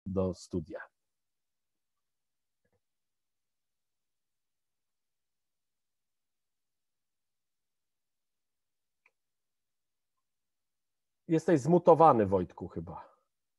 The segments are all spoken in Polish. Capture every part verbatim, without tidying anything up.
do studia. Jesteś zmutowany, Wojtku, chyba.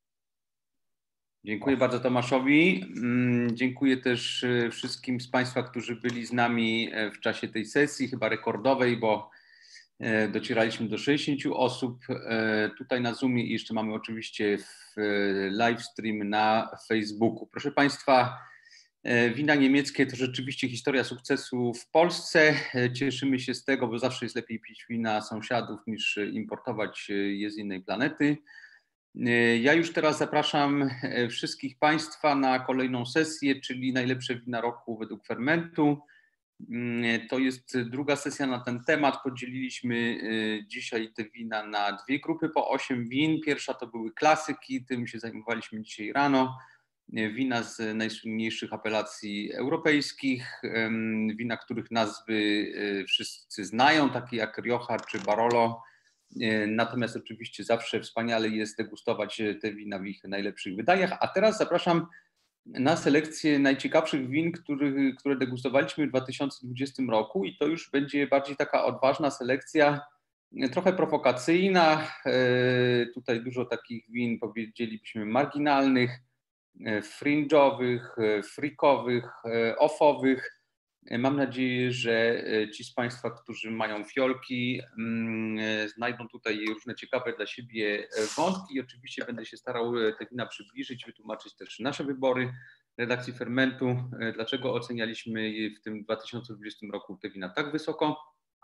Dziękuję bardzo Tomaszowi. Dziękuję też wszystkim z Państwa, którzy byli z nami w czasie tej sesji, chyba rekordowej, bo docieraliśmy do sześćdziesięciu osób tutaj na Zoomie i jeszcze mamy oczywiście live stream na Facebooku. Proszę Państwa, wina niemieckie to rzeczywiście historia sukcesu w Polsce. Cieszymy się z tego, bo zawsze jest lepiej pić wina sąsiadów niż importować je z innej planety. Ja już teraz zapraszam wszystkich Państwa na kolejną sesję, czyli najlepsze wina roku według fermentu. To jest druga sesja na ten temat. Podzieliliśmy dzisiaj te wina na dwie grupy po osiem win. Pierwsza to były klasyki, tym się zajmowaliśmy dzisiaj rano. Wina z najsłynniejszych apelacji europejskich, wina, których nazwy wszyscy znają, takie jak Rioja czy Barolo. Natomiast oczywiście zawsze wspaniale jest degustować te wina w ich najlepszych wydaniach. A teraz zapraszam na selekcję najciekawszych win, których, które degustowaliśmy w dwa tysiące dwudziestym roku i to już będzie bardziej taka odważna selekcja, trochę prowokacyjna. Tutaj dużo takich win, powiedzielibyśmy, marginalnych, fringe'owych, freakowych, offowych. Mam nadzieję, że ci z Państwa, którzy mają fiolki, znajdą tutaj różne ciekawe dla siebie wątki i oczywiście będę się starał te wina przybliżyć, wytłumaczyć też nasze wybory redakcji Fermentu, dlaczego ocenialiśmy w tym dwa tysiące dwudziestym roku te wina tak wysoko.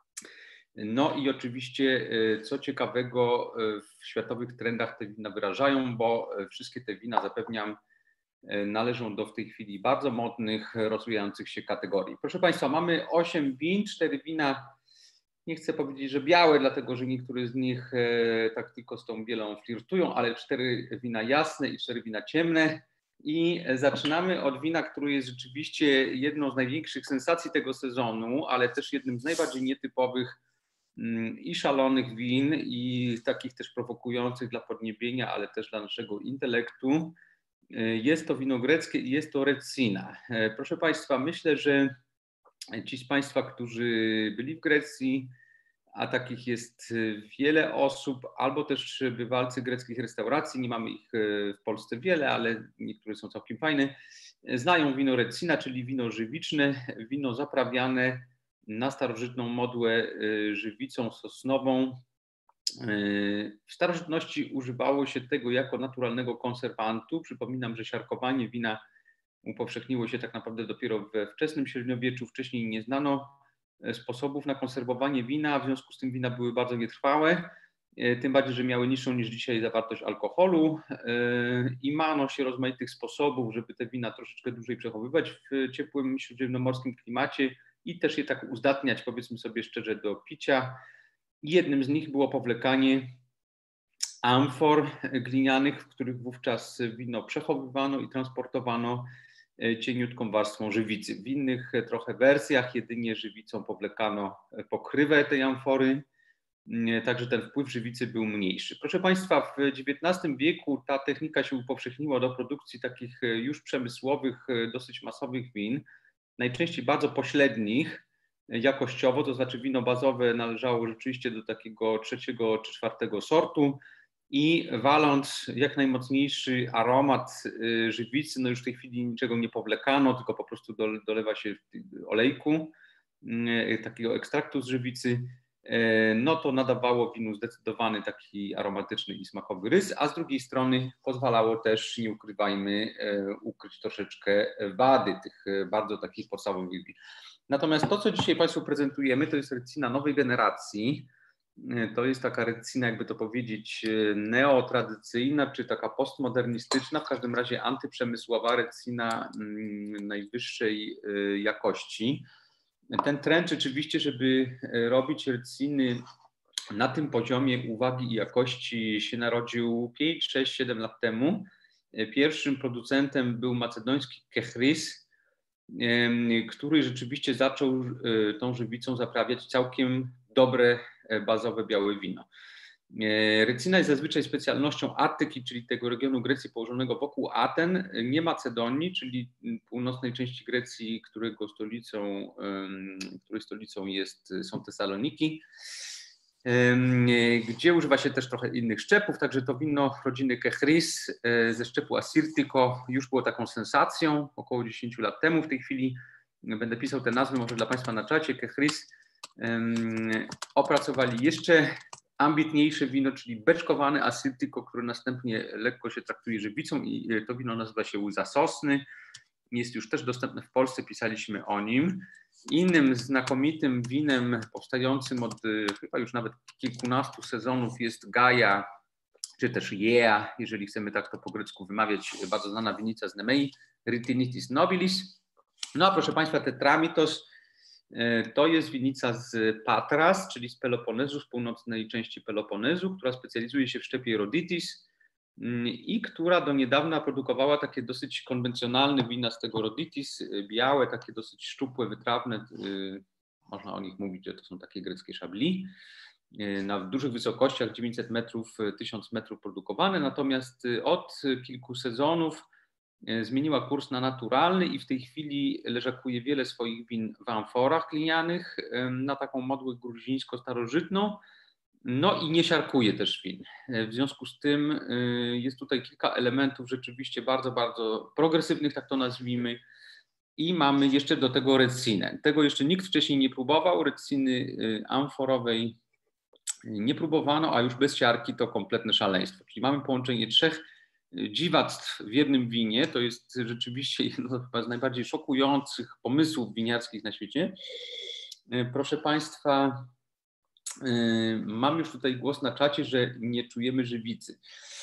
No i oczywiście co ciekawego w światowych trendach te wina wyrażają, bo wszystkie te wina, zapewniam, należą do w tej chwili bardzo modnych, rozwijających się kategorii. Proszę Państwa, mamy osiem win, cztery wina, nie chcę powiedzieć, że białe, dlatego że niektóre z nich tak tylko z tą bielą flirtują, ale cztery wina jasne i cztery wina ciemne. I zaczynamy od wina, które jest rzeczywiście jedną z największych sensacji tego sezonu, ale też jednym z najbardziej nietypowych i szalonych win i takich też prowokujących dla podniebienia, ale też dla naszego intelektu. Jest to wino greckie i jest to Retsina. Proszę Państwa, myślę, że ci z Państwa, którzy byli w Grecji, a takich jest wiele osób, albo też bywalcy greckich restauracji, nie mamy ich w Polsce wiele, ale niektóre są całkiem fajne, znają wino Retsina, czyli wino żywiczne, wino zaprawiane na starożytną modłę żywicą sosnową. W starożytności używało się tego jako naturalnego konserwantu. Przypominam, że siarkowanie wina upowszechniło się tak naprawdę dopiero we wczesnym średniowieczu. Wcześniej nie znano sposobów na konserwowanie wina, w związku z tym wina były bardzo nietrwałe, tym bardziej, że miały niższą niż dzisiaj zawartość alkoholu i mano się rozmaitych sposobów, żeby te wina troszeczkę dłużej przechowywać w ciepłym śródziemnomorskim klimacie i też je tak uzdatniać, powiedzmy sobie szczerze, do picia. Jednym z nich było powlekanie amfor glinianych, w których wówczas wino przechowywano i transportowano cieniutką warstwą żywicy. W innych trochę wersjach jedynie żywicą powlekano pokrywę tej amfory, także ten wpływ żywicy był mniejszy. Proszę Państwa, w dziewiętnastym wieku ta technika się upowszechniła do produkcji takich już przemysłowych, dosyć masowych win, najczęściej bardzo pośrednich jakościowo, to znaczy wino bazowe należało rzeczywiście do takiego trzeciego czy czwartego sortu i waląc jak najmocniejszy aromat żywicy, no już w tej chwili niczego nie powlekano, tylko po prostu dolewa się olejku, takiego ekstraktu z żywicy, no to nadawało winu zdecydowany taki aromatyczny i smakowy rys, a z drugiej strony pozwalało też, nie ukrywajmy, ukryć troszeczkę wady tych bardzo takich podstawowych win. Natomiast to, co dzisiaj Państwu prezentujemy, to jest Retsina nowej generacji. To jest taka Retsina, jakby to powiedzieć, neotradycyjna, czy taka postmodernistyczna, w każdym razie antyprzemysłowa Retsina najwyższej jakości. Ten trend rzeczywiście, żeby robić Retsiny na tym poziomie uwagi i jakości, się narodził pięć, sześć, siedem lat temu. Pierwszym producentem był macedoński Kechris, który rzeczywiście zaczął tą żywicą zaprawiać całkiem dobre, bazowe białe wino. Rycyna jest zazwyczaj specjalnością Attyki, czyli tego regionu Grecji położonego wokół Aten, nie Macedonii, czyli północnej części Grecji, którego stolicą, której stolicą jest, są Tesaloniki, gdzie używa się też trochę innych szczepów, także to wino rodziny Kechris ze szczepu Assyrtiko już było taką sensacją około dziesięć lat temu. W tej chwili będę pisał te nazwy może dla Państwa na czacie. Kechris opracowali jeszcze ambitniejsze wino, czyli beczkowane Assyrtiko, które następnie lekko się traktuje żywicą i to wino nazywa się Łyza Sosny. Jest już też dostępne w Polsce, pisaliśmy o nim. Innym znakomitym winem powstającym od chyba już nawet kilkunastu sezonów jest Gaja, czy też Jea, jeżeli chcemy tak to po grecku wymawiać, bardzo znana winica z Nemei, Rhytinitis nobilis. No a proszę Państwa, Tetramitos to jest winica z Patras, czyli z Peloponezu, z północnej części Peloponezu, która specjalizuje się w szczepie Roditis i która do niedawna produkowała takie dosyć konwencjonalne wina z tego Roditis, białe, takie dosyć szczupłe, wytrawne, można o nich mówić, że to są takie greckie szabli, na dużych wysokościach, dziewięćset metrów, tysiąc metrów produkowane, natomiast od kilku sezonów zmieniła kurs na naturalny i w tej chwili leżakuje wiele swoich win w amforach glinianych na taką modłę gruzińsko-starożytną, no i nie siarkuje też win. W związku z tym jest tutaj kilka elementów rzeczywiście bardzo, bardzo progresywnych, tak to nazwijmy, i mamy jeszcze do tego recinę. Tego jeszcze nikt wcześniej nie próbował, reciny amforowej nie próbowano, a już bez siarki to kompletne szaleństwo. Czyli mamy połączenie trzech dziwactw w jednym winie. To jest rzeczywiście jedno chyba z najbardziej szokujących pomysłów winiarskich na świecie. Proszę Państwa, mam już tutaj głos na czacie, że nie czujemy żywicy.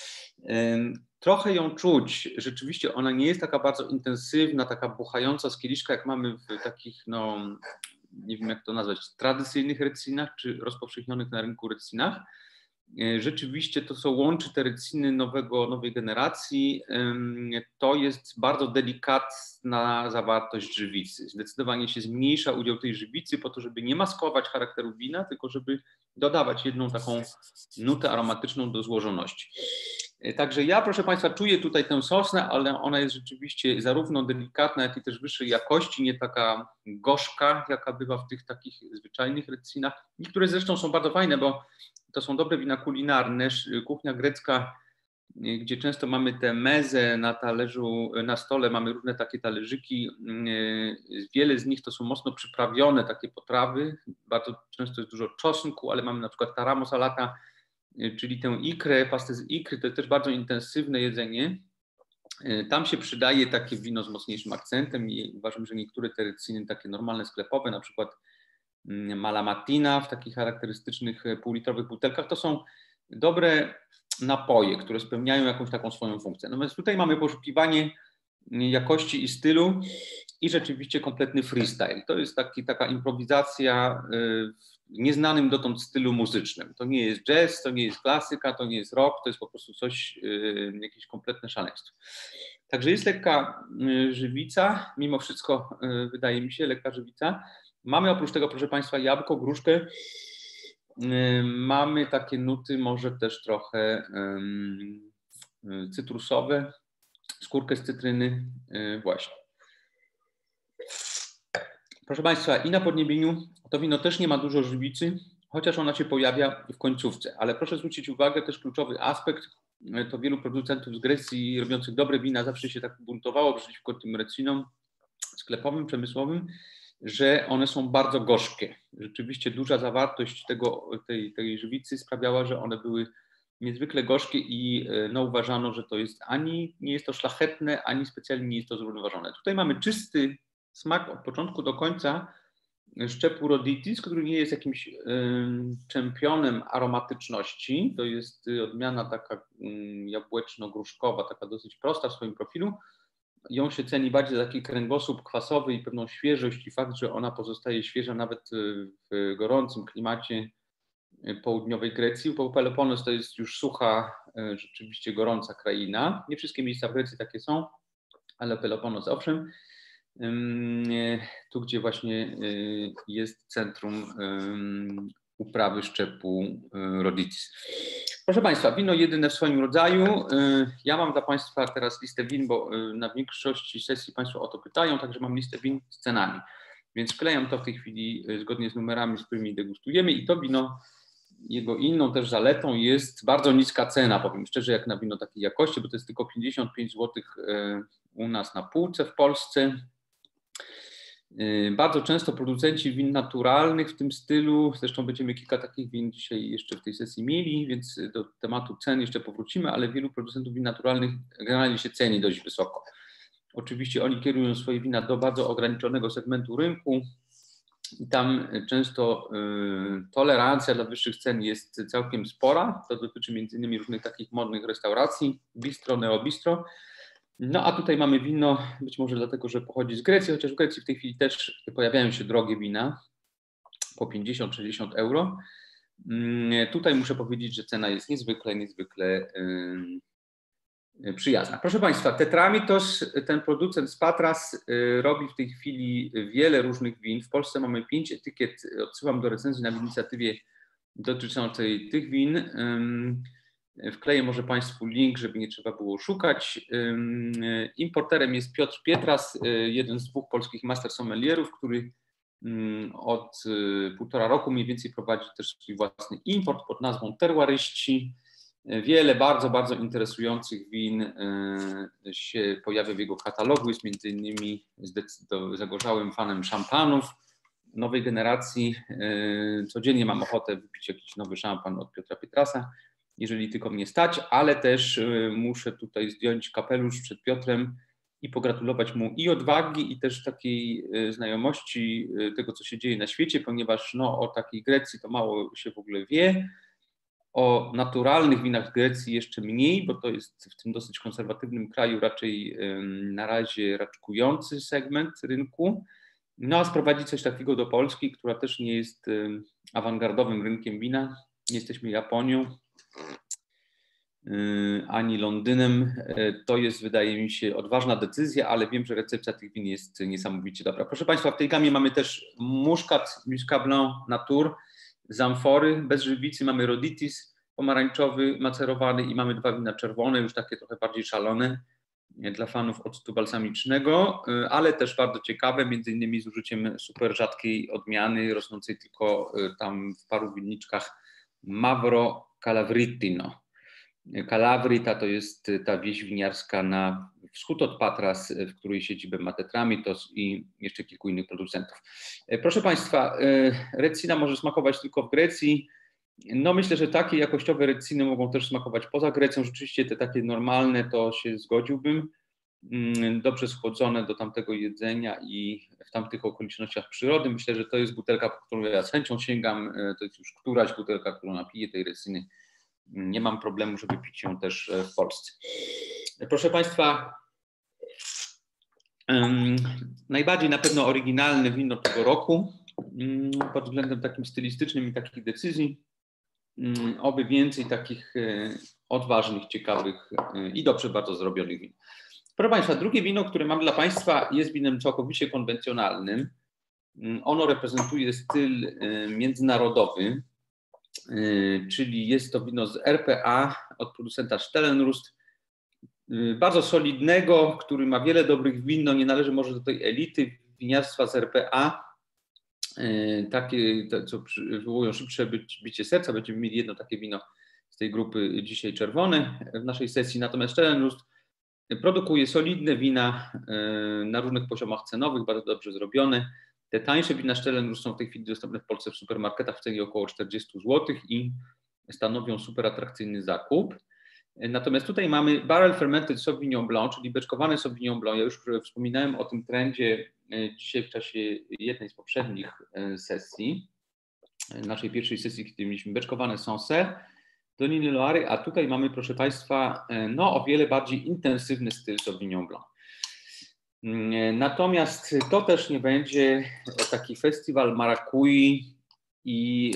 Trochę ją czuć. Rzeczywiście ona nie jest taka bardzo intensywna, taka buchająca z kieliszka, jak mamy w takich, no nie wiem jak to nazwać, tradycyjnych recynach czy rozpowszechnionych na rynku recynach. Rzeczywiście to, co łączy te reciny nowego, nowej generacji, to jest bardzo delikatna zawartość żywicy. Zdecydowanie się zmniejsza udział tej żywicy po to, żeby nie maskować charakteru wina, tylko żeby dodawać jedną taką nutę aromatyczną do złożoności. Także ja, proszę Państwa, czuję tutaj tę sosnę, ale ona jest rzeczywiście zarówno delikatna, jak i też wyższej jakości, nie taka gorzka, jaka bywa w tych takich zwyczajnych recinach. Niektóre zresztą są bardzo fajne, bo to są dobre wina kulinarne. Kuchnia grecka, gdzie często mamy tę mezę na talerzu, na stole mamy różne takie talerzyki. Wiele z nich to są mocno przyprawione takie potrawy. Bardzo często jest dużo czosnku, ale mamy na przykład taramo salata, czyli tę ikrę, pastę z ikry. To jest też bardzo intensywne jedzenie. Tam się przydaje takie wino z mocniejszym akcentem i uważam, że niektóre te reciny takie normalne, sklepowe, na przykład Malamatina w takich charakterystycznych półlitrowych butelkach, to są dobre napoje, które spełniają jakąś taką swoją funkcję. Natomiast tutaj mamy poszukiwanie jakości i stylu i rzeczywiście kompletny freestyle. To jest taki, taka improwizacja w nieznanym dotąd stylu muzycznym. To nie jest jazz, to nie jest klasyka, to nie jest rock, to jest po prostu coś, jakieś kompletne szaleństwo. Także jest lekka żywica, mimo wszystko wydaje mi się, lekka żywica. Mamy oprócz tego, proszę Państwa, jabłko, gruszkę. Mamy takie nuty może też trochę cytrusowe, skórkę z cytryny, właśnie. Proszę Państwa, i na podniebieniu to wino też nie ma dużo żywicy, chociaż ona się pojawia w końcówce. Ale proszę zwrócić uwagę, też kluczowy aspekt, to wielu producentów z Grecji robiących dobre wina zawsze się tak buntowało przeciwko tym recinom sklepowym, przemysłowym, że one są bardzo gorzkie. Rzeczywiście duża zawartość tego, tej, tej żywicy sprawiała, że one były niezwykle gorzkie i no, uważano, że to jest ani nie jest to szlachetne, ani specjalnie nie jest to zrównoważone. Tutaj mamy czysty smak od początku do końca szczepu Roditis, który nie jest jakimś um, czempionem aromatyczności. To jest odmiana taka um, jabłeczno-gruszkowa, taka dosyć prosta w swoim profilu. Ją się ceni bardziej za taki kręgosłup kwasowy i pewną świeżość i fakt, że ona pozostaje świeża nawet w gorącym klimacie południowej Grecji, bo Pelopones to jest już sucha, rzeczywiście gorąca kraina. Nie wszystkie miejsca w Grecji takie są, ale Pelopones owszem. Tu, gdzie właśnie jest centrum uprawy szczepu Roditis. Proszę Państwa, wino jedyne w swoim rodzaju. Ja mam dla Państwa teraz listę win, bo na większości sesji Państwo o to pytają, także mam listę win z cenami. Więc wklejam to w tej chwili zgodnie z numerami, z którymi degustujemy i to wino, jego inną też zaletą jest bardzo niska cena, powiem szczerze, jak na wino takiej jakości, bo to jest tylko pięćdziesiąt pięć złotych u nas na półce w Polsce. Bardzo często producenci win naturalnych w tym stylu, zresztą będziemy kilka takich win dzisiaj jeszcze w tej sesji mieli, więc do tematu cen jeszcze powrócimy, ale wielu producentów win naturalnych generalnie się ceni dość wysoko. Oczywiście oni kierują swoje wina do bardzo ograniczonego segmentu rynku i tam często y, tolerancja dla wyższych cen jest całkiem spora. To dotyczy między innymi różnych takich modnych restauracji, bistro, neobistro. No a tutaj mamy wino, być może dlatego, że pochodzi z Grecji, chociaż w Grecji w tej chwili też pojawiają się drogie wina po pięćdziesiąt sześćdziesiąt euro. Y, tutaj muszę powiedzieć, że cena jest niezwykle, niezwykle y, przyjazna. Proszę Państwa, Tetramitos, ten producent z Patras, robi w tej chwili wiele różnych win. W Polsce mamy pięć etykiet, odsyłam do recenzji na inicjatywie dotyczącej tych win. Wkleję może Państwu link, żeby nie trzeba było szukać. Importerem jest Piotr Pietras, jeden z dwóch polskich master sommelierów, który od półtora roku mniej więcej prowadzi też swój własny import pod nazwą Terroiryści. Wiele bardzo, bardzo interesujących win się pojawia w jego katalogu. Jest między innymi zagorzałym fanem szampanów nowej generacji. Codziennie mam ochotę wypić jakiś nowy szampan od Piotra Pietrasa, jeżeli tylko mnie stać, ale też muszę tutaj zdjąć kapelusz przed Piotrem i pogratulować mu i odwagi, i też takiej znajomości tego, co się dzieje na świecie, ponieważ no, o takiej Grecji to mało się w ogóle wie. O naturalnych winach Grecji jeszcze mniej, bo to jest w tym dosyć konserwatywnym kraju raczej na razie raczkujący segment rynku. No a sprowadzić coś takiego do Polski, która też nie jest awangardowym rynkiem wina. Nie jesteśmy Japonią ani Londynem. To jest, wydaje mi się, odważna decyzja, ale wiem, że recepcja tych win jest niesamowicie dobra. Proszę Państwa, w tej gamie mamy też Muscat, Muscat Blanc Natur z amfory, bez żywicy. Mamy Roditis pomarańczowy, macerowany i mamy dwa wina czerwone, już takie trochę bardziej szalone dla fanów octu balsamicznego, ale też bardzo ciekawe, między innymi z użyciem super rzadkiej odmiany, rosnącej tylko tam w paru winniczkach Mavro Calavritino. Calavrita to jest ta wieś winiarska na wschód od Patras, w której siedzibę ma Tetramitos i jeszcze kilku innych producentów. Proszę Państwa, Recina może smakować tylko w Grecji. No myślę, że takie jakościowe Reciny mogą też smakować poza Grecją. Rzeczywiście te takie normalne to się zgodziłbym. Dobrze schłodzone do tamtego jedzenia i w tamtych okolicznościach przyrody. Myślę, że to jest butelka, po którą ja z chęcią sięgam. To jest już któraś butelka, którą napiję tej Reciny. Nie mam problemu, żeby pić ją też w Polsce. Proszę Państwa, um, najbardziej na pewno oryginalne wino tego roku um, pod względem takim stylistycznym i takich decyzji. Um, oby więcej takich um, odważnych, ciekawych um, i dobrze bardzo zrobionych win. Proszę Państwa, drugie wino, które mam dla Państwa, jest winem całkowicie konwencjonalnym. Um, ono reprezentuje styl um, międzynarodowy, czyli jest to wino z R P A od producenta Stellenrust, bardzo solidnego, który ma wiele dobrych win, no nie należy może do tej elity winiarstwa z R P A, takie, co wywołują szybsze bicie serca. Będziemy mieli jedno takie wino z tej grupy dzisiaj czerwone w naszej sesji, natomiast Stellenrust produkuje solidne wina na różnych poziomach cenowych, bardzo dobrze zrobione. Te tańsze wina Stellenrust są w tej chwili dostępne w Polsce w supermarketach w cenie około czterdzieści złotych i stanowią super atrakcyjny zakup. Natomiast tutaj mamy Barrel Fermented Sauvignon Blanc, czyli beczkowany Sauvignon Blanc. Ja już wspominałem o tym trendzie dzisiaj w czasie jednej z poprzednich sesji, naszej pierwszej sesji, kiedy mieliśmy beczkowane Sancerre do Niny Loary, a tutaj mamy, proszę Państwa, no o wiele bardziej intensywny styl Sauvignon Blanc. Natomiast to też nie będzie taki festiwal marakui i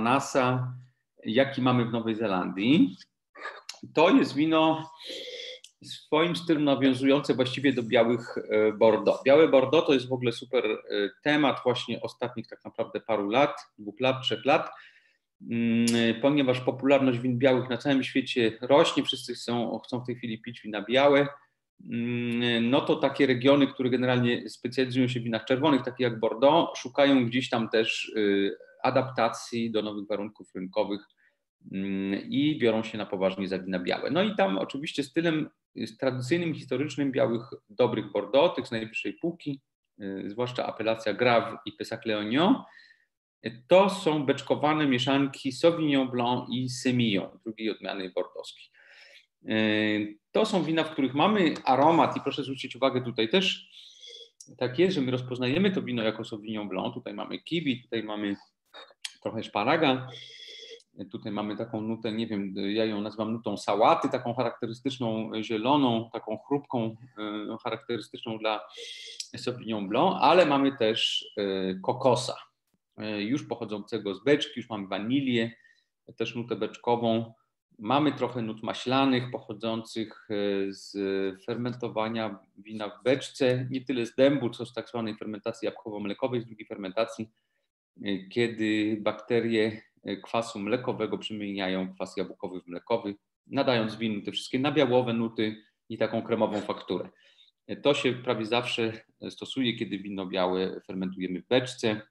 ananasa, jaki mamy w Nowej Zelandii. To jest wino swoim stylem nawiązujące właściwie do białych Bordeaux. Białe Bordeaux to jest w ogóle super temat właśnie ostatnich tak naprawdę paru lat, dwóch lat, trzech lat, ponieważ popularność win białych na całym świecie rośnie, wszyscy chcą, chcą w tej chwili pić wina białe, no to takie regiony, które generalnie specjalizują się w winach czerwonych, takie jak Bordeaux, szukają gdzieś tam też adaptacji do nowych warunków rynkowych i biorą się na poważnie za wina białe. No i tam oczywiście stylem tradycyjnym, historycznym białych, dobrych Bordeaux, tych z najwyższej półki, zwłaszcza apelacja Grave i Pessac-Léognan, to są beczkowane mieszanki Sauvignon Blanc i Semillon, drugiej odmiany bordowskiej. To są wina, w których mamy aromat i proszę zwrócić uwagę, tutaj też tak jest, że my rozpoznajemy to wino jako Sauvignon Blanc. Tutaj mamy kiwi, tutaj mamy trochę szparaga, tutaj mamy taką nutę, nie wiem, ja ją nazywam nutą sałaty, taką charakterystyczną zieloną, taką chrupką, charakterystyczną dla Sauvignon Blanc, ale mamy też kokosa, już pochodzącego z beczki, już mamy wanilię, też nutę beczkową. Mamy trochę nut maślanych pochodzących z fermentowania wina w beczce, nie tyle z dębu, co z tak zwanej fermentacji jabłkowo-mlekowej, z drugiej fermentacji, kiedy bakterie kwasu mlekowego przemieniają kwas jabłkowy w mlekowy, nadając winu te wszystkie nabiałowe nuty i taką kremową fakturę. To się prawie zawsze stosuje, kiedy wino białe fermentujemy w beczce.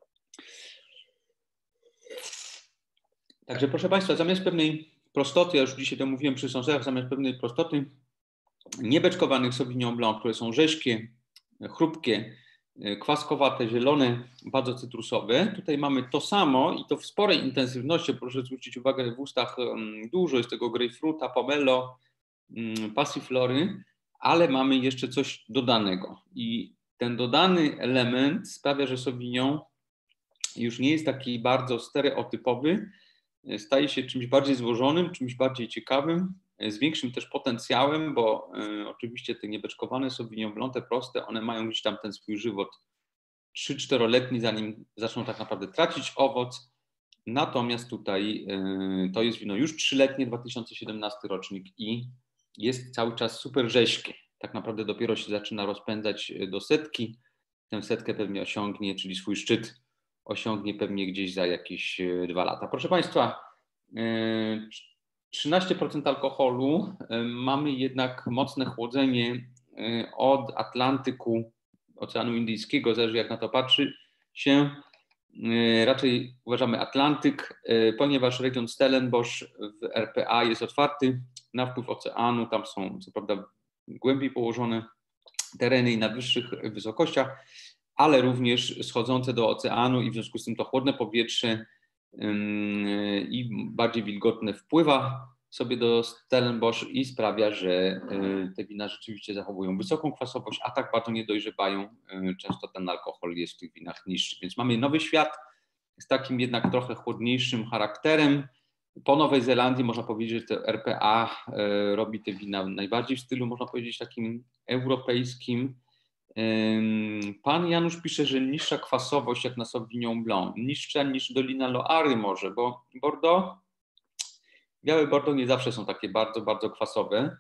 Także proszę Państwa, zamiast pewnej prostoty, ja już dzisiaj to mówiłem przy sąsiadach, zamiast pewnej prostoty niebeczkowanych Sauvignon Blanc, które są rześkie, chrupkie, kwaskowate, zielone, bardzo cytrusowe. Tutaj mamy to samo i to w sporej intensywności. Proszę zwrócić uwagę, w ustach dużo jest tego grejpfruta, pomelo, passiflory, ale mamy jeszcze coś dodanego. I ten dodany element sprawia, że Sauvignon już nie jest taki bardzo stereotypowy, staje się czymś bardziej złożonym, czymś bardziej ciekawym, z większym też potencjałem, bo y, oczywiście te niebeczkowane Sauvignon Blanc, te proste, one mają gdzieś tam ten swój żywot trzy-czteroletni, zanim zaczną tak naprawdę tracić owoc. Natomiast tutaj y, to jest wino już trzyletnie, dwa tysiące siedemnasty rocznik i jest cały czas super rześkie. Tak naprawdę dopiero się zaczyna rozpędzać do setki. Tę setkę pewnie osiągnie, czyli swój szczyt osiągnie pewnie gdzieś za jakieś dwa lata. Proszę Państwa, y, trzynaście procent alkoholu, mamy jednak mocne chłodzenie od Atlantyku, Oceanu Indyjskiego, zależy jak na to patrzy się. Raczej uważamy Atlantyk, ponieważ region Stellenbosch w R P A jest otwarty na wpływ oceanu, tam są co prawda głębiej położone tereny i na wyższych wysokościach, ale również schodzące do oceanu i w związku z tym to chłodne powietrze i bardziej wilgotne wpływa sobie do Stellenbosch i sprawia, że te wina rzeczywiście zachowują wysoką kwasowość, a tak bardzo nie dojrzewają. Często ten alkohol jest w tych winach niższy. Więc mamy nowy świat z takim jednak trochę chłodniejszym charakterem. Po Nowej Zelandii można powiedzieć, że to R P A robi te wina najbardziej w stylu, można powiedzieć, takim europejskim. Pan Janusz pisze, że niższa kwasowość jak na Sauvignon Blanc, niższa niż Dolina Loary może, bo Bordeaux, białe Bordeaux nie zawsze są takie bardzo, bardzo kwasowe.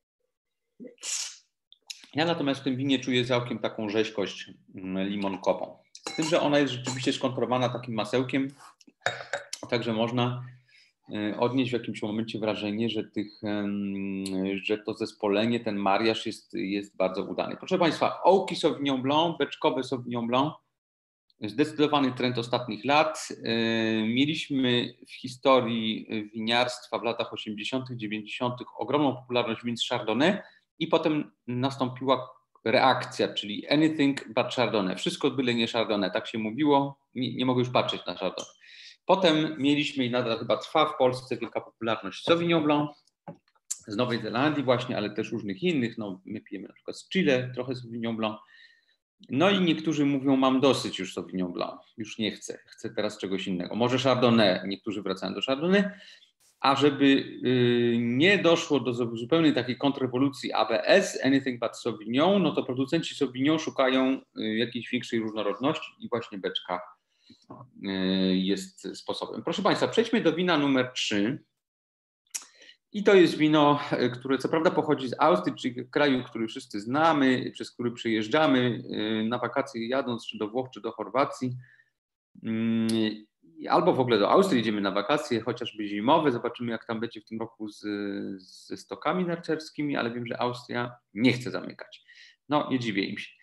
Ja natomiast w tym winie czuję całkiem taką rzeźkość limonkową. Z tym, że ona jest rzeczywiście skontrolowana takim masełkiem, także można odnieść w jakimś momencie wrażenie, że, tych, że to zespolenie, ten mariaż jest, jest bardzo udany. Proszę Państwa, ołki Sauvignon Blanc, beczkowe Sauvignon Blanc, zdecydowany trend ostatnich lat. Mieliśmy w historii winiarstwa w latach osiemdziesiątych, dziewięćdziesiątych ogromną popularność win z Chardonnay i potem nastąpiła reakcja, czyli anything but Chardonnay. Wszystko byle nie Chardonnay, tak się mówiło. Nie, nie mogę już patrzeć na Chardonnay. Potem mieliśmy i nadal chyba trwa w Polsce wielka popularność Sauvignon Blanc z Nowej Zelandii właśnie, ale też różnych innych. No, my pijemy na przykład z Chile trochę Sauvignon Blanc. No i niektórzy mówią, mam dosyć już Sauvignon Blanc, już nie chcę, chcę teraz czegoś innego. Może Chardonnay, niektórzy wracają do Chardonnay, a żeby y, nie doszło do zupełnej takiej kontrrewolucji A B S, anything but Sauvignon, no to producenci Sauvignon szukają y, jakiejś większej różnorodności i właśnie beczka y, jest sposobem. Proszę Państwa, przejdźmy do wina numer trzy. I to jest wino, które co prawda pochodzi z Austrii, czyli kraju, który wszyscy znamy, przez który przyjeżdżamy na wakacje jadąc czy do Włoch, czy do Chorwacji. Albo w ogóle do Austrii idziemy na wakacje, chociażby zimowe. Zobaczymy, jak tam będzie w tym roku z, ze stokami narciarskimi, ale wiem, że Austria nie chce zamykać. No, nie dziwię im się.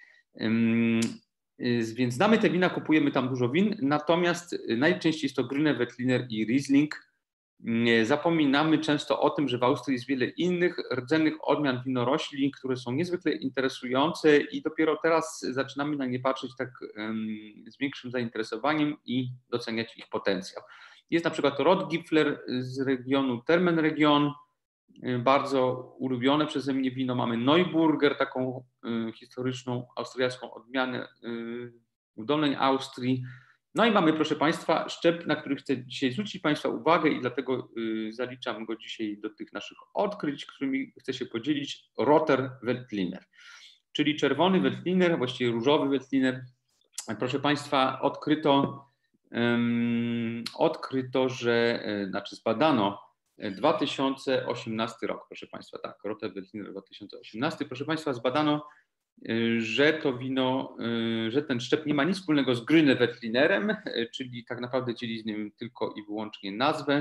Więc znamy te wina, kupujemy tam dużo win, natomiast najczęściej jest to Grüne Veltliner i Riesling. Zapominamy często o tym, że w Austrii jest wiele innych rdzennych odmian winorośli, które są niezwykle interesujące i dopiero teraz zaczynamy na nie patrzeć tak um, z większym zainteresowaniem i doceniać ich potencjał. Jest na przykład Rotgipfler z regionu Termenregion, bardzo ulubione przeze mnie wino. Mamy Neuburger, taką y, historyczną austriacką odmianę y, w Dolnej Austrii. No i mamy, proszę Państwa, szczep, na który chcę dzisiaj zwrócić Państwa uwagę i dlatego y, zaliczam go dzisiaj do tych naszych odkryć, którymi chcę się podzielić. Roter Veltliner, czyli czerwony Veltliner, właściwie różowy Veltliner. Proszę Państwa, odkryto, um, odkryto, że, y, znaczy zbadano dwa tysiące osiemnasty rok, proszę Państwa, tak, Roter Veltliner dwa tysiące osiemnasty. Proszę Państwa, zbadano, że to wino, że ten szczep nie ma nic wspólnego z Grüne Veltlinerem, czyli tak naprawdę dzieli z nim tylko i wyłącznie nazwę.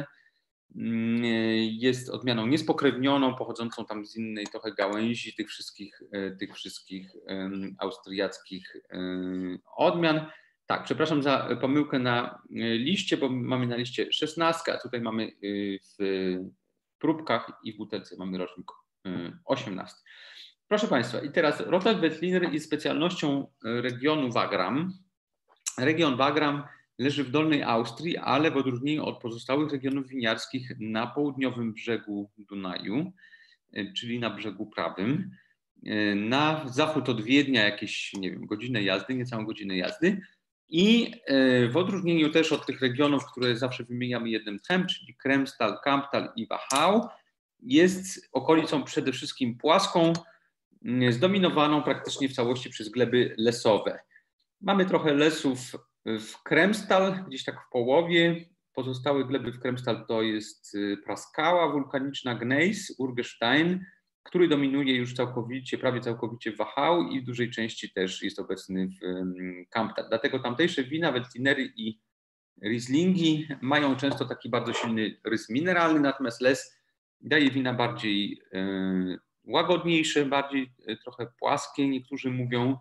Jest odmianą niespokrewnioną, pochodzącą tam z innej trochę gałęzi tych wszystkich, tych wszystkich austriackich odmian. Tak, przepraszam za pomyłkę na liście, bo mamy na liście szesnastkę, a tutaj mamy w próbkach i w butelce mamy rocznik osiemnasty. Proszę Państwa, i teraz Roter Veltliner jest specjalnością regionu Wagram. Region Wagram leży w Dolnej Austrii, ale w odróżnieniu od pozostałych regionów winiarskich na południowym brzegu Dunaju, czyli na brzegu prawym. Na zachód od Wiednia jakieś, nie wiem, godzinę jazdy, niecałą godzinę jazdy. I w odróżnieniu też od tych regionów, które zawsze wymieniamy jednym tchem, czyli Kremstal, Kamptal i Wachau, jest okolicą przede wszystkim płaską, zdominowaną praktycznie w całości przez gleby lesowe. Mamy trochę lesów w Kremstal, gdzieś tak w połowie. Pozostałe gleby w Kremstal to jest praskała wulkaniczna Gneis, Urgestein, który dominuje już całkowicie, prawie całkowicie w Wachau i w dużej części też jest obecny w Kamptal. Dlatego tamtejsze wina, Veltlinery i Rieslingi mają często taki bardzo silny rys mineralny, natomiast les daje wina bardziej yy, łagodniejsze, bardziej trochę płaskie, niektórzy mówią,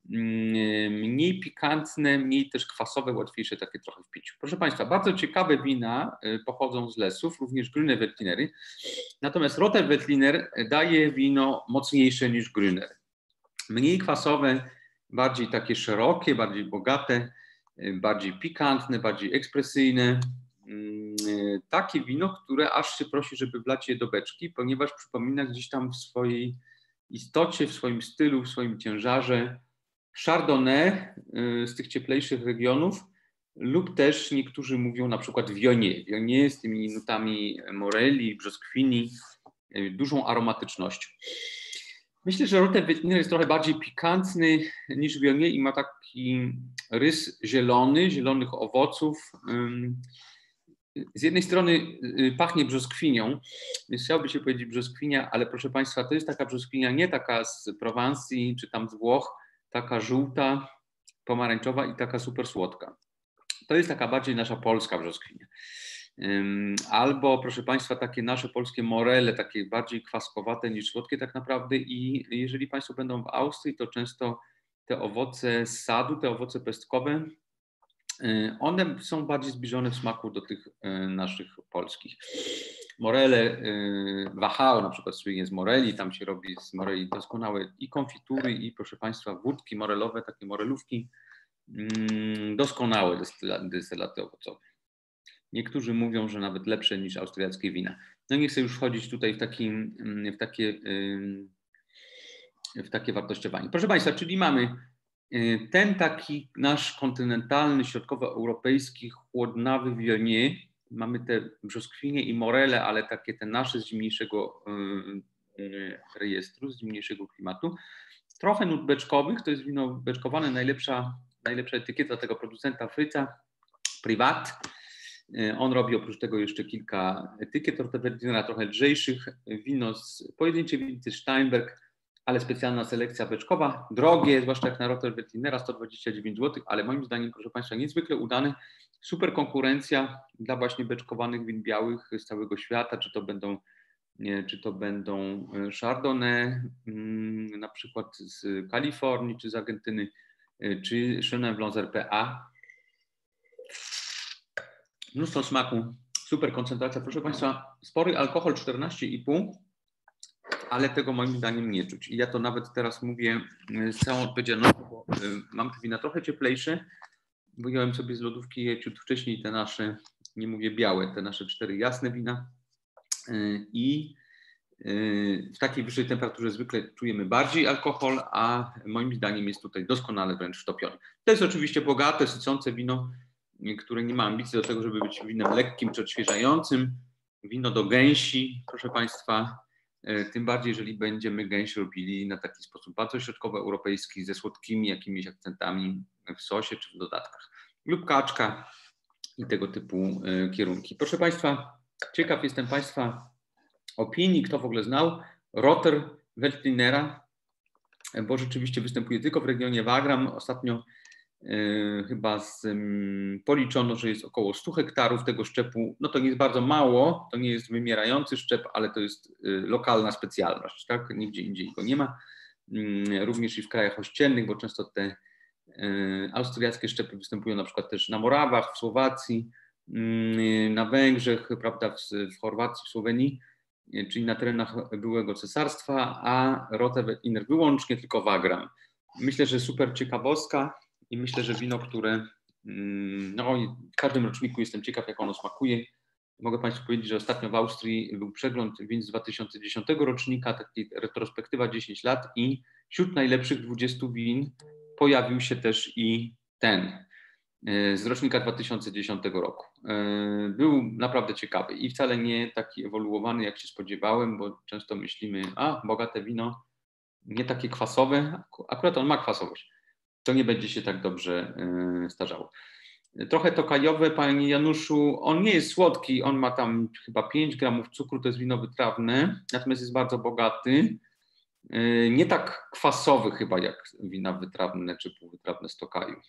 mniej pikantne, mniej też kwasowe, łatwiejsze takie trochę w piciu. Proszę Państwa, bardzo ciekawe wina pochodzą z lesów, również Grüne Veltlinery, natomiast Roter Veltliner daje wino mocniejsze niż Grüner. Mniej kwasowe, bardziej takie szerokie, bardziej bogate, bardziej pikantne, bardziej ekspresyjne. Takie wino, które aż się prosi, żeby wlać je do beczki, ponieważ przypomina gdzieś tam w swojej istocie, w swoim stylu, w swoim ciężarze Chardonnay z tych cieplejszych regionów lub też niektórzy mówią na przykład Viognier. Viognier z tymi nutami moreli, brzoskwini, dużą aromatycznością. Myślę, że Roter Veltliner jest trochę bardziej pikantny niż Viognier i ma taki rys zielony, zielonych owoców. Z jednej strony pachnie brzoskwinią, więc chciałoby się powiedzieć brzoskwinia, ale proszę Państwa, to jest taka brzoskwinia nie taka z Prowansji czy tam z Włoch, taka żółta, pomarańczowa i taka super słodka. To jest taka bardziej nasza polska brzoskwinia. Albo, proszę Państwa, takie nasze polskie morele, takie bardziej kwaskowate niż słodkie tak naprawdę i jeżeli Państwo będą w Austrii, to często te owoce z sadu, te owoce pestkowe, one są bardziej zbliżone w smaku do tych naszych polskich. Morele, Wachau na przykład słynie z moreli, tam się robi z moreli doskonałe i konfitury i proszę Państwa wódki morelowe, takie morelówki, doskonałe destylaty owocowe. Niektórzy mówią, że nawet lepsze niż austriackie wina. No nie chcę już wchodzić tutaj w, takim, w, takie, w takie wartościowanie. Proszę Państwa, czyli mamy ten taki nasz kontynentalny, środkowoeuropejski, chłodnawy Viognier. Mamy te brzoskwinie i morele, ale takie te nasze z zimniejszego rejestru, z zimniejszego klimatu. Trochę nut beczkowych, to jest wino beczkowane, najlepsza, najlepsza etykieta tego producenta Fryca, Privat. On robi oprócz tego jeszcze kilka etykiet Rotewerdinera, trochę lżejszych. Wino z pojedynczej winnicy Steinberg, ale specjalna selekcja beczkowa. Drogie, zwłaszcza jak na Rotewerdinera, sto dwadzieścia dziewięć złotych, ale moim zdaniem, proszę Państwa, niezwykle udany. Super konkurencja dla właśnie beczkowanych win białych z całego świata, czy to będą, nie, czy to będą Chardonnay, na przykład z Kalifornii, czy z Argentyny, czy Chenin Blanc z R P A. Mnóstwo smaku, super koncentracja. Proszę Państwa, spory alkohol czternaście i pół, ale tego moim zdaniem nie czuć. I ja to nawet teraz mówię z całą odpowiedzialnością, bo mam te wina trochę cieplejsze. Wyjąłem sobie z lodówki je ciut wcześniej te nasze, nie mówię białe, te nasze cztery jasne wina. I w takiej wyższej temperaturze zwykle czujemy bardziej alkohol, a moim zdaniem jest tutaj doskonale wręcz wtopiony. To jest oczywiście bogate, sycące wino, które nie ma ambicji do tego, żeby być winem lekkim czy odświeżającym. Wino do gęsi, proszę Państwa, tym bardziej, jeżeli będziemy gęś robili na taki sposób bardzo środkowoeuropejski, ze słodkimi jakimiś akcentami w sosie czy w dodatkach. Lub kaczka i tego typu kierunki. Proszę Państwa, ciekaw jestem Państwa opinii, kto w ogóle znał Rotewerdinera, bo rzeczywiście występuje tylko w regionie Wagram. Ostatnio Yy, chyba z, um, policzono, że jest około stu hektarów tego szczepu. No to nie jest bardzo mało, to nie jest wymierający szczep, ale to jest y, lokalna specjalność, tak? Nigdzie indziej go nie ma. Yy, również i w krajach ościennych, bo często te y, austriackie szczepy występują na przykład też na Morawach, w Słowacji, y, na Węgrzech, prawda, w, w Chorwacji, w Słowenii, y, czyli na terenach byłego cesarstwa, a Rotewerdiner wyłącznie tylko Wagram. Myślę, że super ciekawostka. I myślę, że wino, które no, w każdym roczniku jestem ciekaw, jak ono smakuje. Mogę Państwu powiedzieć, że ostatnio w Austrii był przegląd win z dwa tysiące dziesiątego rocznika, taki retrospektywa dziesięć lat i wśród najlepszych dwudziestu win pojawił się też i ten z rocznika dwa tysiące dziesiątego roku. Był naprawdę ciekawy i wcale nie taki ewoluowany, jak się spodziewałem, bo często myślimy, a bogate wino, nie takie kwasowe, akurat on ma kwasowość. To nie będzie się tak dobrze y, starzało. Trochę tokajowe, Panie Januszu, on nie jest słodki, on ma tam chyba pięć gramów cukru, to jest wino wytrawne, natomiast jest bardzo bogaty. Y, nie tak kwasowy chyba jak wina wytrawne czy półwytrawne z Tokaju.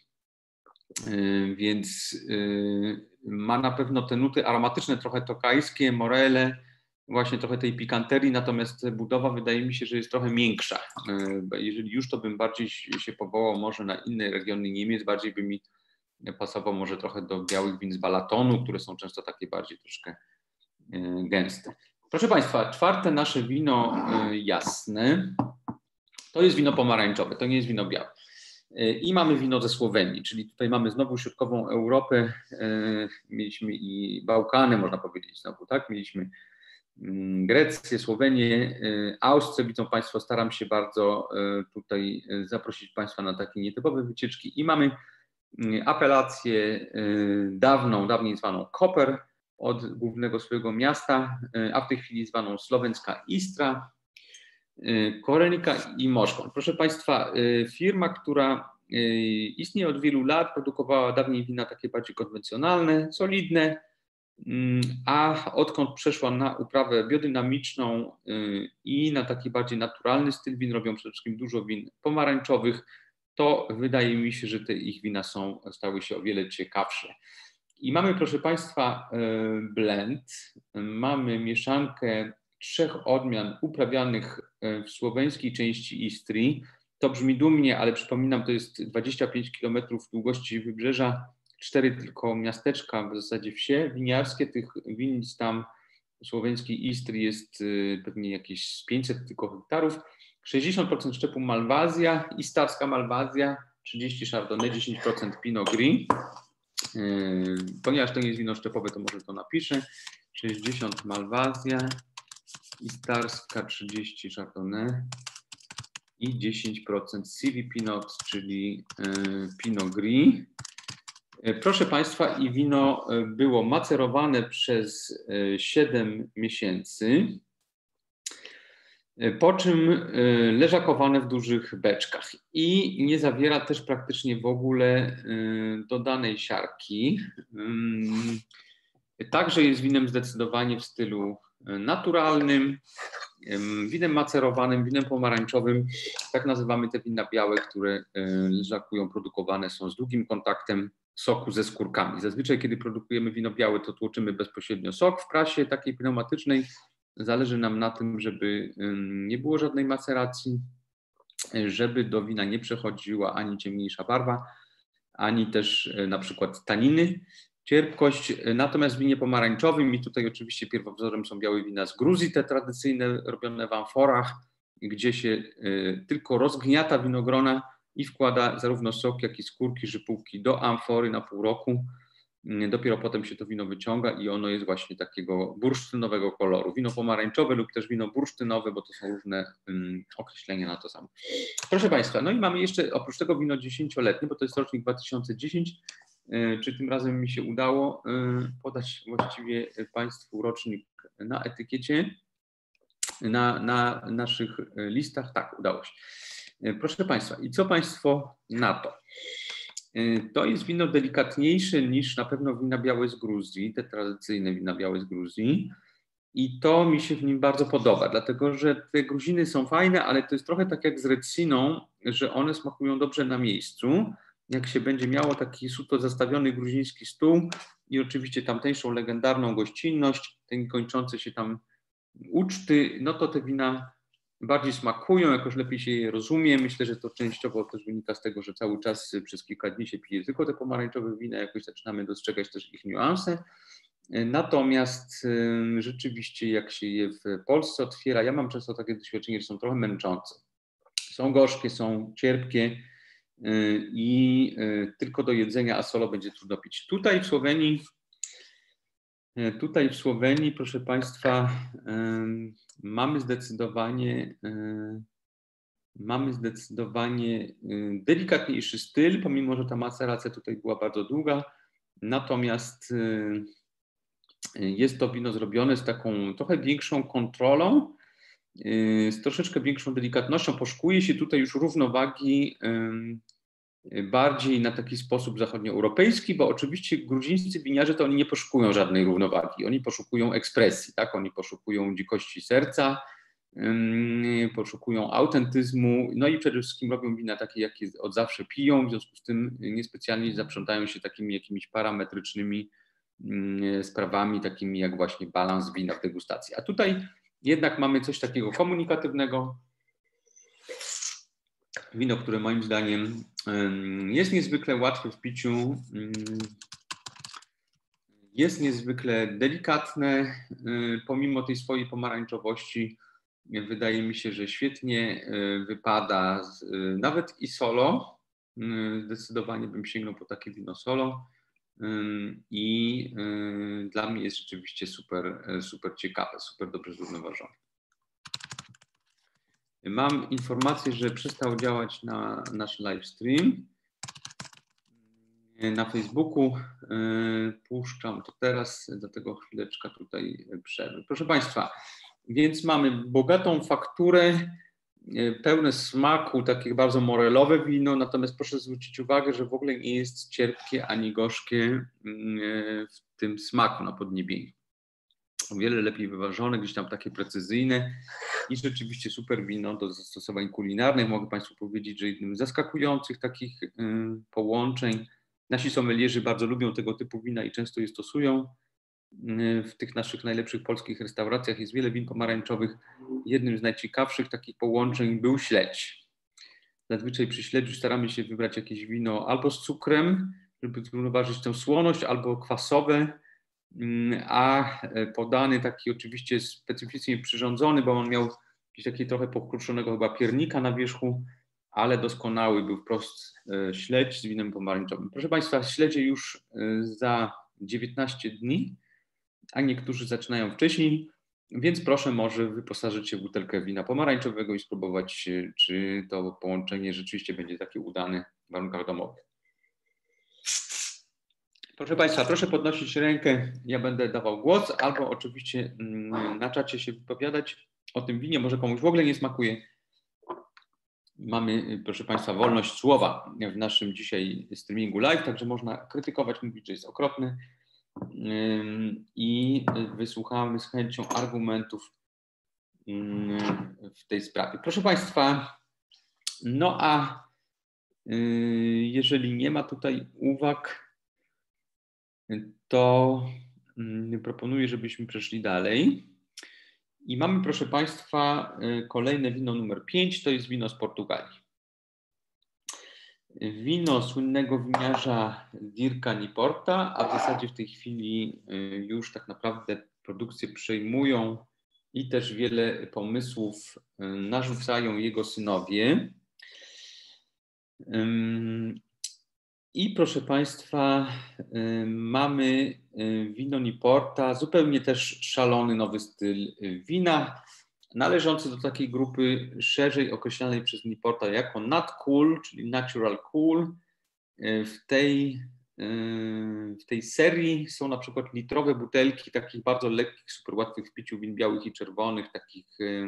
Y, więc y, ma na pewno te nuty aromatyczne, trochę tokajskie, morele, właśnie trochę tej pikanterii, natomiast budowa wydaje mi się, że jest trochę miększa. Jeżeli już, to bym bardziej się powołał może na inne regiony Niemiec, bardziej by mi pasował może trochę do białych win z Balatonu, które są często takie bardziej troszkę gęste. Proszę Państwa, czwarte nasze wino jasne to jest wino pomarańczowe, to nie jest wino białe. I mamy wino ze Słowenii, czyli tutaj mamy znowu środkową Europę, mieliśmy i Bałkany, można powiedzieć znowu, tak? Mieliśmy Grecję, Słowenię, Austrię. Widzą Państwo, staram się bardzo tutaj zaprosić Państwa na takie nietypowe wycieczki i mamy apelację dawną, dawniej zwaną Koper od głównego swojego miasta, a w tej chwili zwaną słoweńska Istra, Korenika i Moszkon. Proszę Państwa, firma, która istnieje od wielu lat, produkowała dawniej wina takie bardziej konwencjonalne, solidne, a odkąd przeszła na uprawę biodynamiczną i na taki bardziej naturalny styl win, robią przede wszystkim dużo win pomarańczowych, to wydaje mi się, że te ich wina są, stały się o wiele ciekawsze. I mamy, proszę Państwa, blend, mamy mieszankę trzech odmian uprawianych w słoweńskiej części Istrii. To brzmi dumnie, ale przypominam, to jest dwadzieścia pięć kilometrów długości wybrzeża, cztery tylko miasteczka, w zasadzie wsie winiarskie. Tych winnic tam w słoweńskiej Istrii jest pewnie jakieś pięćset tylko hektarów. sześćdziesiąt procent szczepu Malwazja, istarska Malwazja, trzydzieści Chardonnay, dziesięć procent Pinot Gris. Ponieważ to nie jest wino szczepowe, to może to napiszę. sześćdziesiąt Malwazja, istarska trzydzieści Chardonnay i dziesięć procent Civi Pinot, czyli Pinot Gris. Proszę Państwa, i wino było macerowane przez siedem miesięcy, po czym leżakowane w dużych beczkach i nie zawiera też praktycznie w ogóle dodanej siarki. Także jest winem zdecydowanie w stylu naturalnym, winem macerowanym, winem pomarańczowym. Tak nazywamy te wina białe, które leżakują, produkowane są z długim kontaktem soku ze skórkami. Zazwyczaj, kiedy produkujemy wino białe, to tłoczymy bezpośrednio sok w prasie takiej pneumatycznej. Zależy nam na tym, żeby nie było żadnej maceracji, żeby do wina nie przechodziła ani ciemniejsza barwa, ani też na przykład taniny, cierpkość. Natomiast w winie pomarańczowym, i tutaj oczywiście pierwowzorem są białe wina z Gruzji, te tradycyjne, robione w amforach, gdzie się tylko rozgniata winogrona i wkłada zarówno sok, jak i skórki, żypułki do amfory na pół roku. Dopiero potem się to wino wyciąga i ono jest właśnie takiego bursztynowego koloru. Wino pomarańczowe lub też wino bursztynowe, bo to są różne um, określenia na to samo. Proszę Państwa, no i mamy jeszcze oprócz tego wino dziesięcioletnie, bo to jest rocznik dwa tysiące dziesiąty. Czy tym razem mi się udało podać właściwie Państwu rocznik na etykiecie, na, na naszych listach? Tak, udało się. Proszę Państwa, i co Państwo na to? To jest wino delikatniejsze niż na pewno wina białe z Gruzji, te tradycyjne wina białe z Gruzji. I to mi się w nim bardzo podoba, dlatego że te gruziny są fajne, ale to jest trochę tak jak z Reciną, że one smakują dobrze na miejscu. Jak się będzie miało taki suto zastawiony gruziński stół i oczywiście tamtejszą legendarną gościnność, ten kończący się tam uczty, no to te wina bardziej smakują, jakoś lepiej się je rozumie. Myślę, że to częściowo też wynika z tego, że cały czas przez kilka dni się pije tylko te pomarańczowe wina, jakoś zaczynamy dostrzegać też ich niuanse. Natomiast rzeczywiście jak się je w Polsce otwiera, ja mam często takie doświadczenie, że są trochę męczące. Są gorzkie, są cierpkie i tylko do jedzenia a solo będzie trudno pić. Tutaj w Słowenii Tutaj w Słowenii, proszę Państwa, mamy zdecydowanie, mamy zdecydowanie delikatniejszy styl, pomimo że ta maceracja tutaj była bardzo długa. Natomiast jest to wino zrobione z taką trochę większą kontrolą, z troszeczkę większą delikatnością. Poszukuje się tutaj już równowagi bardziej na taki sposób zachodnioeuropejski, bo oczywiście gruzińscy winiarze to oni nie poszukują żadnej równowagi, oni poszukują ekspresji, tak? Oni poszukują dzikości serca, poszukują autentyzmu, no i przede wszystkim robią wina takie, jakie od zawsze piją, w związku z tym niespecjalnie zaprzątają się takimi jakimiś parametrycznymi sprawami, takimi jak właśnie balans wina w degustacji. A tutaj jednak mamy coś takiego komunikatywnego, wino, które moim zdaniem jest niezwykle łatwe w piciu, jest niezwykle delikatne, pomimo tej swojej pomarańczowości. Wydaje mi się, że świetnie wypada z, nawet i solo. Zdecydowanie bym sięgnął po takie wino solo i dla mnie jest rzeczywiście super, super ciekawe, super dobrze zrównoważone. Mam informację, że przestał działać na nasz live stream na Facebooku. Puszczam to teraz, dlatego chwileczka tutaj przerwy. Proszę Państwa, więc mamy bogatą fakturę, pełne smaku, takie bardzo morelowe wino, natomiast proszę zwrócić uwagę, że w ogóle nie jest cierpkie ani gorzkie w tym smaku na podniebieniu. O wiele lepiej wyważone, gdzieś tam takie precyzyjne i rzeczywiście super wino do zastosowań kulinarnych. Mogę Państwu powiedzieć, że jednym z zaskakujących takich połączeń. Nasi sommelierzy bardzo lubią tego typu wina i często je stosują. W tych naszych najlepszych polskich restauracjach jest wiele win pomarańczowych. Jednym z najciekawszych takich połączeń był śledź. Zazwyczaj przy śledziu staramy się wybrać jakieś wino albo z cukrem, żeby zrównoważyć tę słoność, albo kwasowe, a podany taki oczywiście specyficznie przyrządzony, bo on miał jakiś taki trochę pokruszonego chyba piernika na wierzchu, ale doskonały był wprost śledź z winem pomarańczowym. Proszę Państwa, śledzie już za dziewiętnaście dni, a niektórzy zaczynają wcześniej, więc proszę może wyposażyć się w butelkę wina pomarańczowego i spróbować, czy to połączenie rzeczywiście będzie takie udane w warunkach domowych. Proszę Państwa, proszę podnosić rękę, ja będę dawał głos, albo oczywiście na czacie się wypowiadać o tym winie, może komuś w ogóle nie smakuje. Mamy, proszę Państwa, wolność słowa w naszym dzisiaj streamingu live, także można krytykować, mówić, że jest okropny. i wysłuchamy z chęcią argumentów w tej sprawie. Proszę Państwa, no a jeżeli nie ma tutaj uwag, to proponuję, żebyśmy przeszli dalej. I mamy, proszę Państwa, kolejne wino numer pięć, to jest wino z Portugalii. Wino słynnego winiarza Dirka Newporta, a w zasadzie w tej chwili już tak naprawdę produkcję przejmują i też wiele pomysłów narzucają jego synowie. I proszę Państwa, mamy wino Newporta, zupełnie też szalony nowy styl wina, należący do takiej grupy szerzej określanej przez Newporta jako Nat Cool, czyli Natural Cool. W tej, w tej serii są na przykład litrowe butelki takich bardzo lekkich, super łatwych w piciu win białych i czerwonych, takich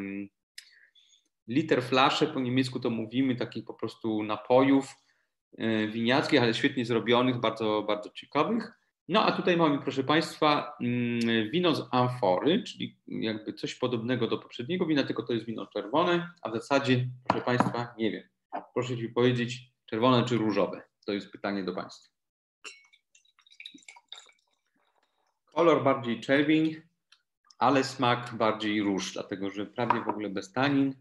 liter flasze, po niemiecku to mówimy, takich po prostu napojów winiarskich, ale świetnie zrobionych, bardzo, bardzo ciekawych. No a tutaj mamy, proszę Państwa, wino z amfory, czyli jakby coś podobnego do poprzedniego wina, tylko to jest wino czerwone, a w zasadzie, proszę Państwa, nie wiem. Proszę mi powiedzieć, czerwone czy różowe? To jest pytanie do Państwa. Kolor bardziej czerwień, ale smak bardziej róż, dlatego że prawie w ogóle bez tanin.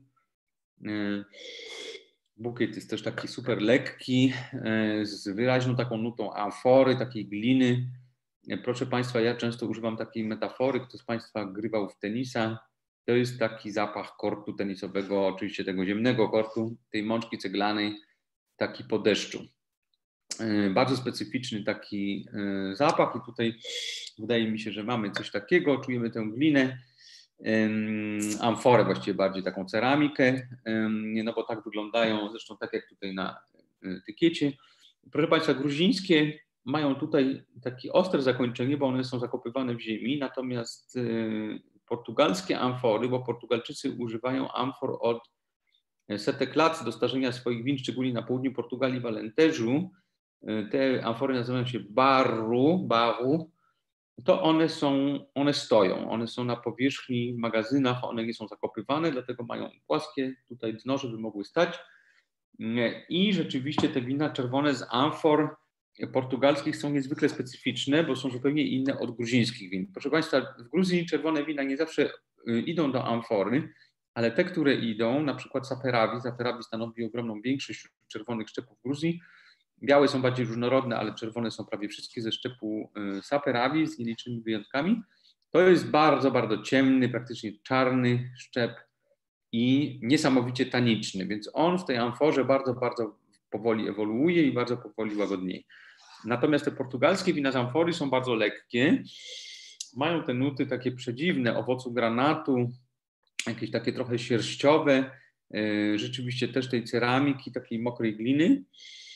Bukiet jest też taki super lekki, z wyraźną taką nutą amfory, takiej gliny. Proszę Państwa, ja często używam takiej metafory, kto z Państwa grywał w tenisa, to jest taki zapach kortu tenisowego, oczywiście tego ziemnego kortu, tej mączki ceglanej, taki po deszczu. Bardzo specyficzny taki zapach i tutaj wydaje mi się, że mamy coś takiego, czujemy tę glinę, amforę właściwie bardziej, taką ceramikę, no bo tak wyglądają, zresztą tak jak tutaj na etykiecie. Proszę Państwa, gruzińskie mają tutaj takie ostre zakończenie, bo one są zakopywane w ziemi, natomiast portugalskie amfory, bo Portugalczycy używają amfor od setek lat do starzenia swoich win, szczególnie na południu Portugalii, w Alenteju. Te amfory nazywają się barru, barru, to one są, one stoją, one są na powierzchni w magazynach, one nie są zakopywane, dlatego mają płaskie tutaj dno, żeby mogły stać. I rzeczywiście te wina czerwone z amfor portugalskich są niezwykle specyficzne, bo są zupełnie inne od gruzińskich win. Proszę Państwa, w Gruzji czerwone wina nie zawsze idą do amfory, ale te, które idą, na przykład Saperavi, Saperavi stanowi ogromną większość czerwonych szczepów w Gruzji. Białe są bardziej różnorodne, ale czerwone są prawie wszystkie ze szczepu Saperavi z nielicznymi wyjątkami. To jest bardzo, bardzo ciemny, praktycznie czarny szczep i niesamowicie taniczny, więc on w tej amforze bardzo, bardzo powoli ewoluuje i bardzo powoli łagodniej. Natomiast te portugalskie wina z amfory są bardzo lekkie, mają te nuty takie przedziwne, owocu granatu, jakieś takie trochę sierściowe, rzeczywiście też tej ceramiki, takiej mokrej gliny.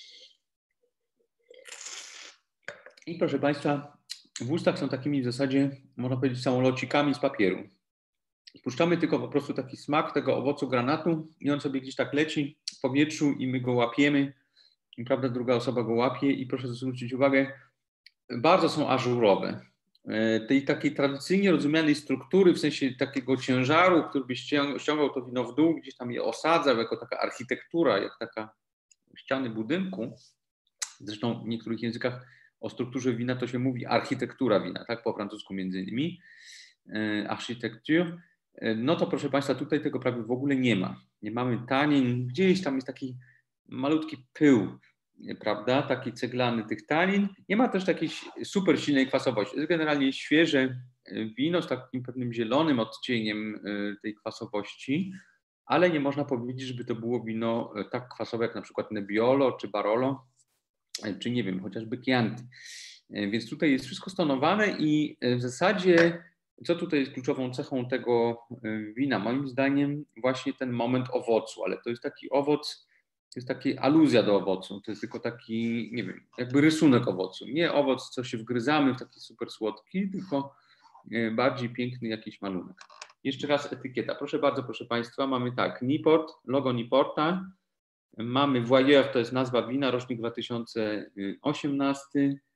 I proszę Państwa, w ustach są takimi w zasadzie, można powiedzieć, samolocikami z papieru. Puszczamy tylko po prostu taki smak tego owocu granatu i on sobie gdzieś tak leci w powietrzu i my go łapiemy. I, prawda, druga osoba go łapie i proszę zwrócić uwagę, bardzo są ażurowe. Tej takiej tradycyjnie rozumianej struktury, w sensie takiego ciężaru, który by ściągał to wino w dół, gdzieś tam je osadzał jako taka architektura, jak taka ściany budynku. Zresztą w niektórych językach o strukturze wina to się mówi architektura wina, tak, po francusku między innymi, architecture. No to proszę Państwa, tutaj tego prawie w ogóle nie ma. Nie mamy tanin, gdzieś tam jest taki malutki pył, prawda, taki ceglany tych tanin. Nie ma też takiej super silnej kwasowości. To jest generalnie świeże wino z takim pewnym zielonym odcieniem tej kwasowości, ale nie można powiedzieć, żeby to było wino tak kwasowe jak na przykład Nebbiolo czy Barolo, czy nie wiem, chociażby Chianti. Więc tutaj jest wszystko stonowane i w zasadzie co tutaj jest kluczową cechą tego wina? Moim zdaniem właśnie ten moment owocu, ale to jest taki owoc, to jest taka aluzja do owocu, to jest tylko taki, nie wiem, jakby rysunek owocu. Nie owoc, co się wgryzamy w taki super słodki, tylko bardziej piękny jakiś malunek. Jeszcze raz etykieta. Proszę bardzo, proszę Państwa, mamy tak, Newport, logo Newporta, mamy Voyeur, to jest nazwa wina, rocznik dwa tysiące osiemnasty,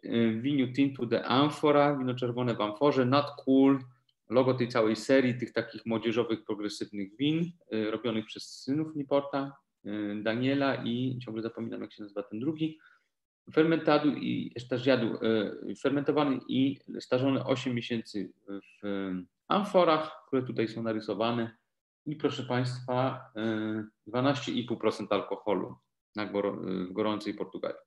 Vino Tinto de Amphora, wino czerwone w amforze, Not Cool, logo tej całej serii tych takich młodzieżowych, progresywnych win robionych przez synów Newporta, Daniela i ciągle zapominam, jak się nazywa ten drugi. Fermentadu i stażiadu, fermentowany i starzony osiem miesięcy w amforach, które tutaj są narysowane. I proszę Państwa, dwanaście i pół procent alkoholu na gor w gorącej Portugalii.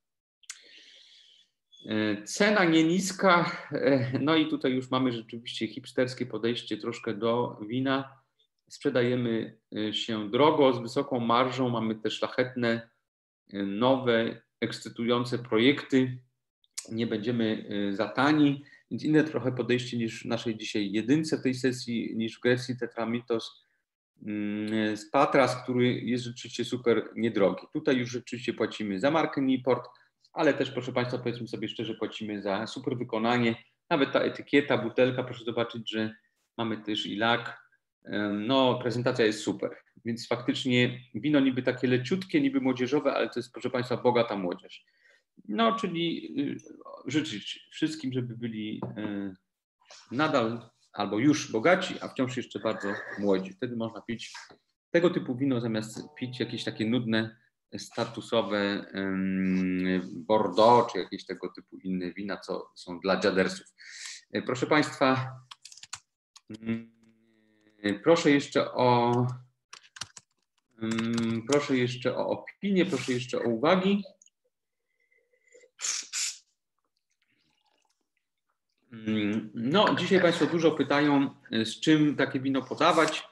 Cena nie niska, no i tutaj już mamy rzeczywiście hipsterskie podejście troszkę do wina. Sprzedajemy się drogo, z wysoką marżą, mamy te szlachetne, nowe, ekscytujące projekty. Nie będziemy za tani, więc inne trochę podejście niż w naszej dzisiaj jedynce tej sesji, niż w Grecji Tetramitos z Patras, który jest rzeczywiście super niedrogi. Tutaj już rzeczywiście płacimy za markę Newport, ale też, proszę Państwa, powiedzmy sobie szczerze, płacimy za super wykonanie. Nawet ta etykieta, butelka, proszę zobaczyć, że mamy też i lak. No, prezentacja jest super, więc faktycznie wino niby takie leciutkie, niby młodzieżowe, ale to jest, proszę Państwa, bogata młodzież. No, czyli życzyć wszystkim, żeby byli nadal albo już bogaci, a wciąż jeszcze bardzo młodzi. Wtedy można pić tego typu wino, zamiast pić jakieś takie nudne, statusowe Bordeaux, czy jakieś tego typu inne wina, co są dla dziadersów. Proszę Państwa, proszę jeszcze o proszę jeszcze o opinię, proszę jeszcze o uwagi. No, dzisiaj Państwo dużo pytają, z czym takie wino podawać.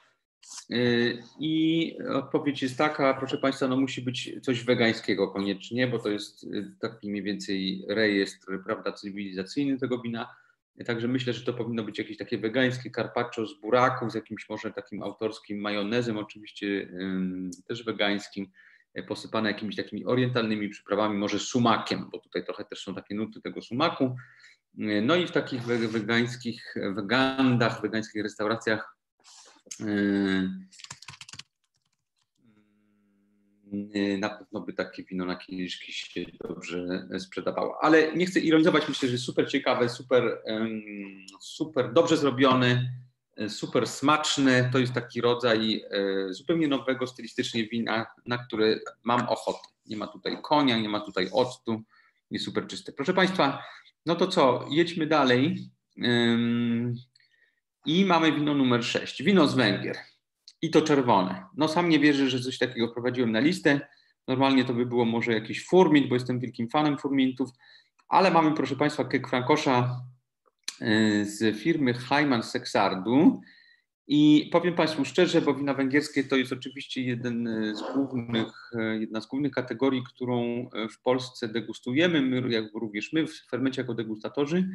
I odpowiedź jest taka, proszę Państwa, no musi być coś wegańskiego koniecznie, bo to jest taki mniej więcej rejestr, prawda, cywilizacyjny tego wina. Także myślę, że to powinno być jakieś takie wegańskie carpaccio z buraków, z jakimś może takim autorskim majonezem, oczywiście też wegańskim, posypane jakimiś takimi orientalnymi przyprawami, może sumakiem, bo tutaj trochę też są takie nuty tego sumaku. No i w takich wegańskich wegandach, wegańskich restauracjach na pewno by takie wino na kieliszki się dobrze sprzedawało. Ale nie chcę ironizować, myślę, że super ciekawe, super, super dobrze zrobione, super smaczne. To jest taki rodzaj zupełnie nowego stylistycznie wina, na które mam ochotę. Nie ma tutaj konia, nie ma tutaj octu, jest super czyste. Proszę Państwa, no to co, jedźmy dalej. I mamy wino numer sześć, wino z Węgier. I to czerwone. No sam nie wierzę, że coś takiego prowadziłem na listę. Normalnie to by było może jakiś furmint, bo jestem wielkim fanem furmintów, ale mamy, proszę Państwa, kek Frankosza z firmy Heimann Sexardu. I powiem Państwu szczerze, bo wina węgierskie to jest oczywiście jeden z głównych, jedna z głównych kategorii, którą w Polsce degustujemy, my, jak również my w Fermencie jako degustatorzy.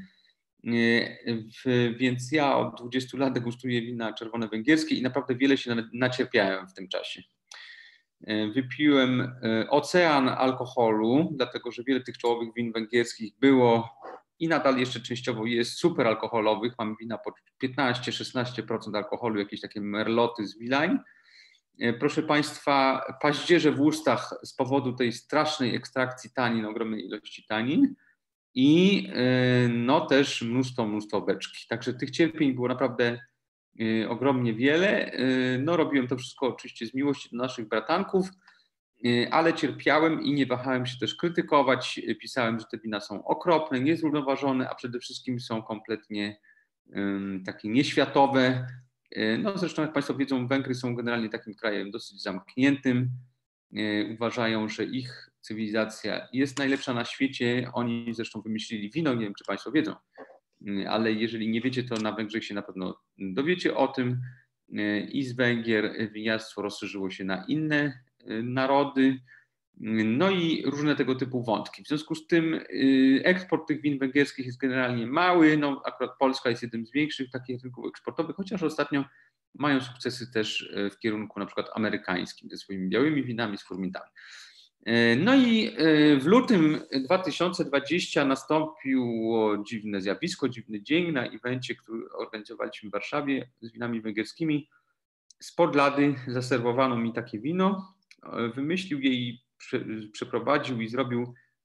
Więc ja od dwudziestu lat degustuję wina czerwone węgierskie i naprawdę wiele się nacierpiałem w tym czasie. Wypiłem ocean alkoholu, dlatego że wiele tych czołowych win węgierskich było i nadal jeszcze częściowo jest super alkoholowych. Mamy wina po piętnaście do szesnastu procent alkoholu, jakieś takie merloty z Wilein. Proszę Państwa, paździerze w ustach z powodu tej strasznej ekstrakcji tanin, ogromnej ilości tanin. I no też mnóstwo, mnóstwo beczki. Także tych cierpień było naprawdę ogromnie wiele. No robiłem to wszystko oczywiście z miłości do naszych bratanków, ale cierpiałem i nie wahałem się też krytykować. Pisałem, że te wina są okropne, niezrównoważone, a przede wszystkim są kompletnie takie nieświatowe. No zresztą jak Państwo wiedzą, Węgry są generalnie takim krajem dosyć zamkniętym. Uważają, że ich cywilizacja jest najlepsza na świecie. Oni zresztą wymyślili wino, nie wiem, czy Państwo wiedzą, ale jeżeli nie wiecie, to na Węgrzech się na pewno dowiecie o tym. I z Węgier winiarstwo rozszerzyło się na inne narody, no i różne tego typu wątki. W związku z tym eksport tych win węgierskich jest generalnie mały. No, akurat Polska jest jednym z większych takich rynków eksportowych, chociaż ostatnio mają sukcesy też w kierunku na przykład amerykańskim ze swoimi białymi winami z furmintami. No i w lutym dwa tysiące dwudziestym nastąpiło dziwne zjawisko, dziwny dzień na evencie, który organizowaliśmy w Warszawie z winami węgierskimi. Spod lady zaserwowano mi takie wino, wymyślił je i przeprowadził i zrobił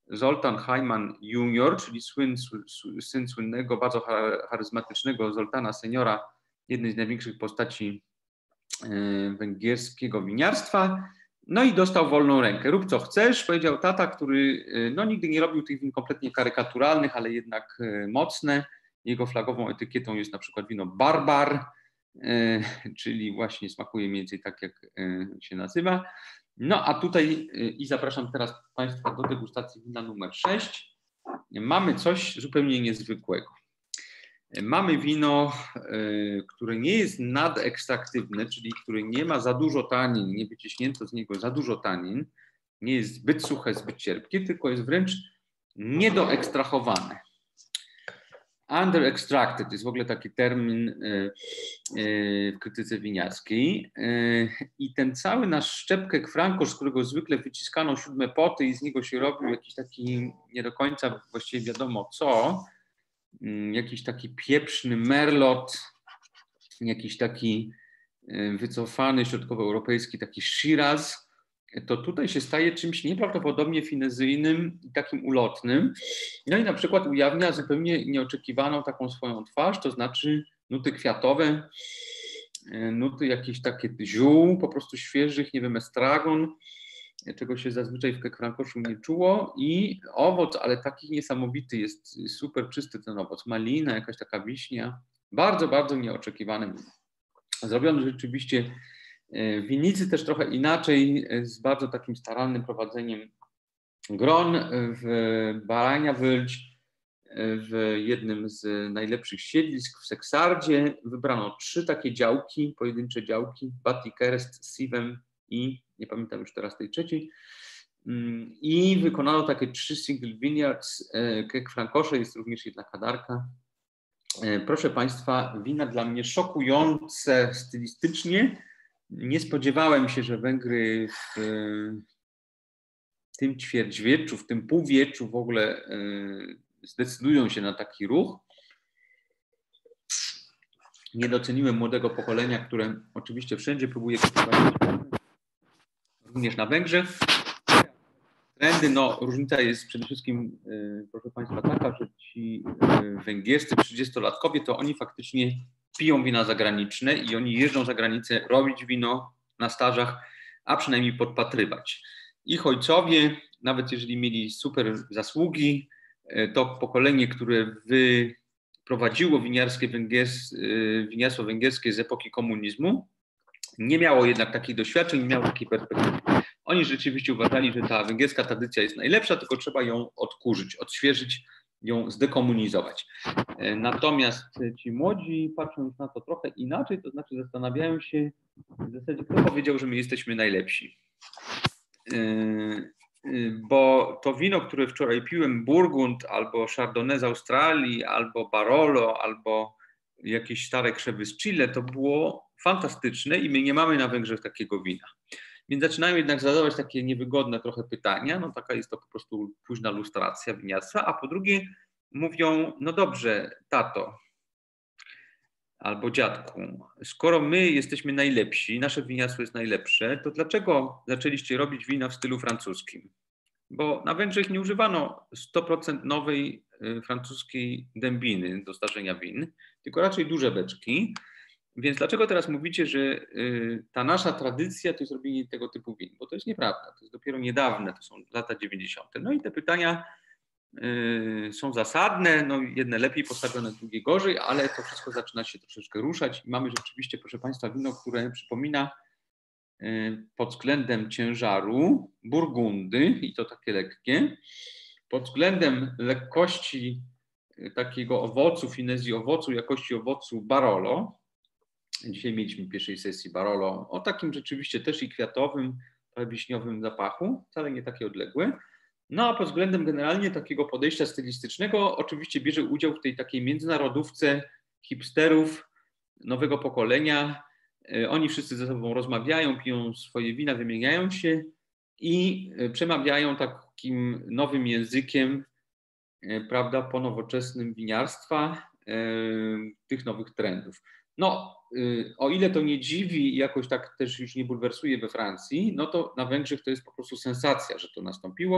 Zoltan Hajman junior, czyli słyn, syn słynnego, bardzo charyzmatycznego Zoltana seniora, jednej z największych postaci węgierskiego winiarstwa. No i dostał wolną rękę. Rób co chcesz, powiedział tata, który no, nigdy nie robił tych win kompletnie karykaturalnych, ale jednak mocne. Jego flagową etykietą jest na przykład wino Barbar, czyli właśnie smakuje mniej więcej tak, jak się nazywa. No a tutaj i zapraszam teraz Państwa do degustacji wina numer sześć. Mamy coś zupełnie niezwykłego. Mamy wino, które nie jest nadekstraktywne, czyli które nie ma za dużo tanin, nie wyciśnięto z niego za dużo tanin, nie jest zbyt suche, zbyt cierpkie, tylko jest wręcz niedoekstrahowane. Under-extracted jest w ogóle taki termin w krytyce winiarskiej. I ten cały nasz szczepkek Francosz, z którego zwykle wyciskano siódme poty i z niego się robił jakiś taki nie do końca właściwie wiadomo co, jakiś taki pieprzny merlot, jakiś taki wycofany środkowoeuropejski taki Shiraz, to tutaj się staje czymś nieprawdopodobnie finezyjnym i takim ulotnym. No i na przykład ujawnia zupełnie nieoczekiwaną taką swoją twarz, to znaczy nuty kwiatowe, nuty jakieś takie ziół, po prostu świeżych, nie wiem, estragon, czego się zazwyczaj w Keck-Frankoszu nie czuło, i owoc, ale taki niesamowity, jest super czysty ten owoc, malina, jakaś taka wiśnia, bardzo, bardzo nieoczekiwane. Zrobiony rzeczywiście w winnicy też trochę inaczej, z bardzo takim starannym prowadzeniem gron w Barania Wylć, w jednym z najlepszych siedlisk w Seksardzie. Wybrano trzy takie działki, pojedyncze działki, Batty Kerest, Sivem i nie pamiętam już teraz tej trzeciej. I wykonano takie trzy single vineyards. Keck-Frankosze, jest również jedna kadarka. Proszę Państwa, wina dla mnie szokujące stylistycznie. Nie spodziewałem się, że Węgry w tym ćwierćwieczu, w tym półwieczu w ogóle zdecydują się na taki ruch. Nie doceniłem młodego pokolenia, które oczywiście wszędzie próbuje kupować, również na Węgrzech. Trendy, no różnica jest przede wszystkim, proszę Państwa, taka, że ci węgierscy trzydziestolatkowie to oni faktycznie piją wina zagraniczne i oni jeżdżą za granicę robić wino na stażach, a przynajmniej podpatrywać. Ich ojcowie, nawet jeżeli mieli super zasługi, to pokolenie, które wyprowadziło winiarskie węgiers, winiarstwo węgierskie z epoki komunizmu, nie miało jednak takich doświadczeń, nie miało takiej perspektywy. Oni rzeczywiście uważali, że ta węgierska tradycja jest najlepsza, tylko trzeba ją odkurzyć, odświeżyć, ją zdekomunizować. Natomiast ci młodzi patrzą już na to trochę inaczej, to znaczy zastanawiają się w zasadzie, kto powiedział, że my jesteśmy najlepsi. Bo to wino, które wczoraj piłem, Burgund, albo Chardonnay z Australii, albo Barolo, albo jakieś stare krzewy z Chile, to było fantastyczne i my nie mamy na Węgrzech takiego wina. Więc zaczynają jednak zadawać takie niewygodne trochę pytania, no taka jest to po prostu późna lustracja winiarstwa, a po drugie mówią, no dobrze, tato albo dziadku, skoro my jesteśmy najlepsi, nasze winiarstwo jest najlepsze, to dlaczego zaczęliście robić wina w stylu francuskim? Bo na Węgrzech nie używano sto procent nowej y, francuskiej dębiny do starzenia win, tylko raczej duże beczki. Więc dlaczego teraz mówicie, że y, ta nasza tradycja to jest robienie tego typu win? Bo to jest nieprawda, to jest dopiero niedawne, to są lata dziewięćdziesiąte. No i te pytania y, są zasadne, no jedne lepiej postawione, drugie gorzej, ale to wszystko zaczyna się troszeczkę ruszać i mamy rzeczywiście, proszę Państwa, wino, które przypomina y, pod względem ciężaru Burgundy, i to takie lekkie, pod względem lekkości y, takiego owocu, finezji owocu, jakości owocu Barolo. Dzisiaj mieliśmy w pierwszej sesji Barolo o takim rzeczywiście też i kwiatowym, trochę wiśniowym zapachu, wcale nie takie odległe. No a pod względem generalnie takiego podejścia stylistycznego oczywiście bierze udział w tej takiej międzynarodówce hipsterów nowego pokolenia. Oni wszyscy ze sobą rozmawiają, piją swoje wina, wymieniają się i przemawiają takim nowym językiem, prawda, ponowoczesnym winiarstwa, tych nowych trendów. No, o ile to nie dziwi i jakoś tak też już nie bulwersuje we Francji, no to na Węgrzech to jest po prostu sensacja, że to nastąpiło.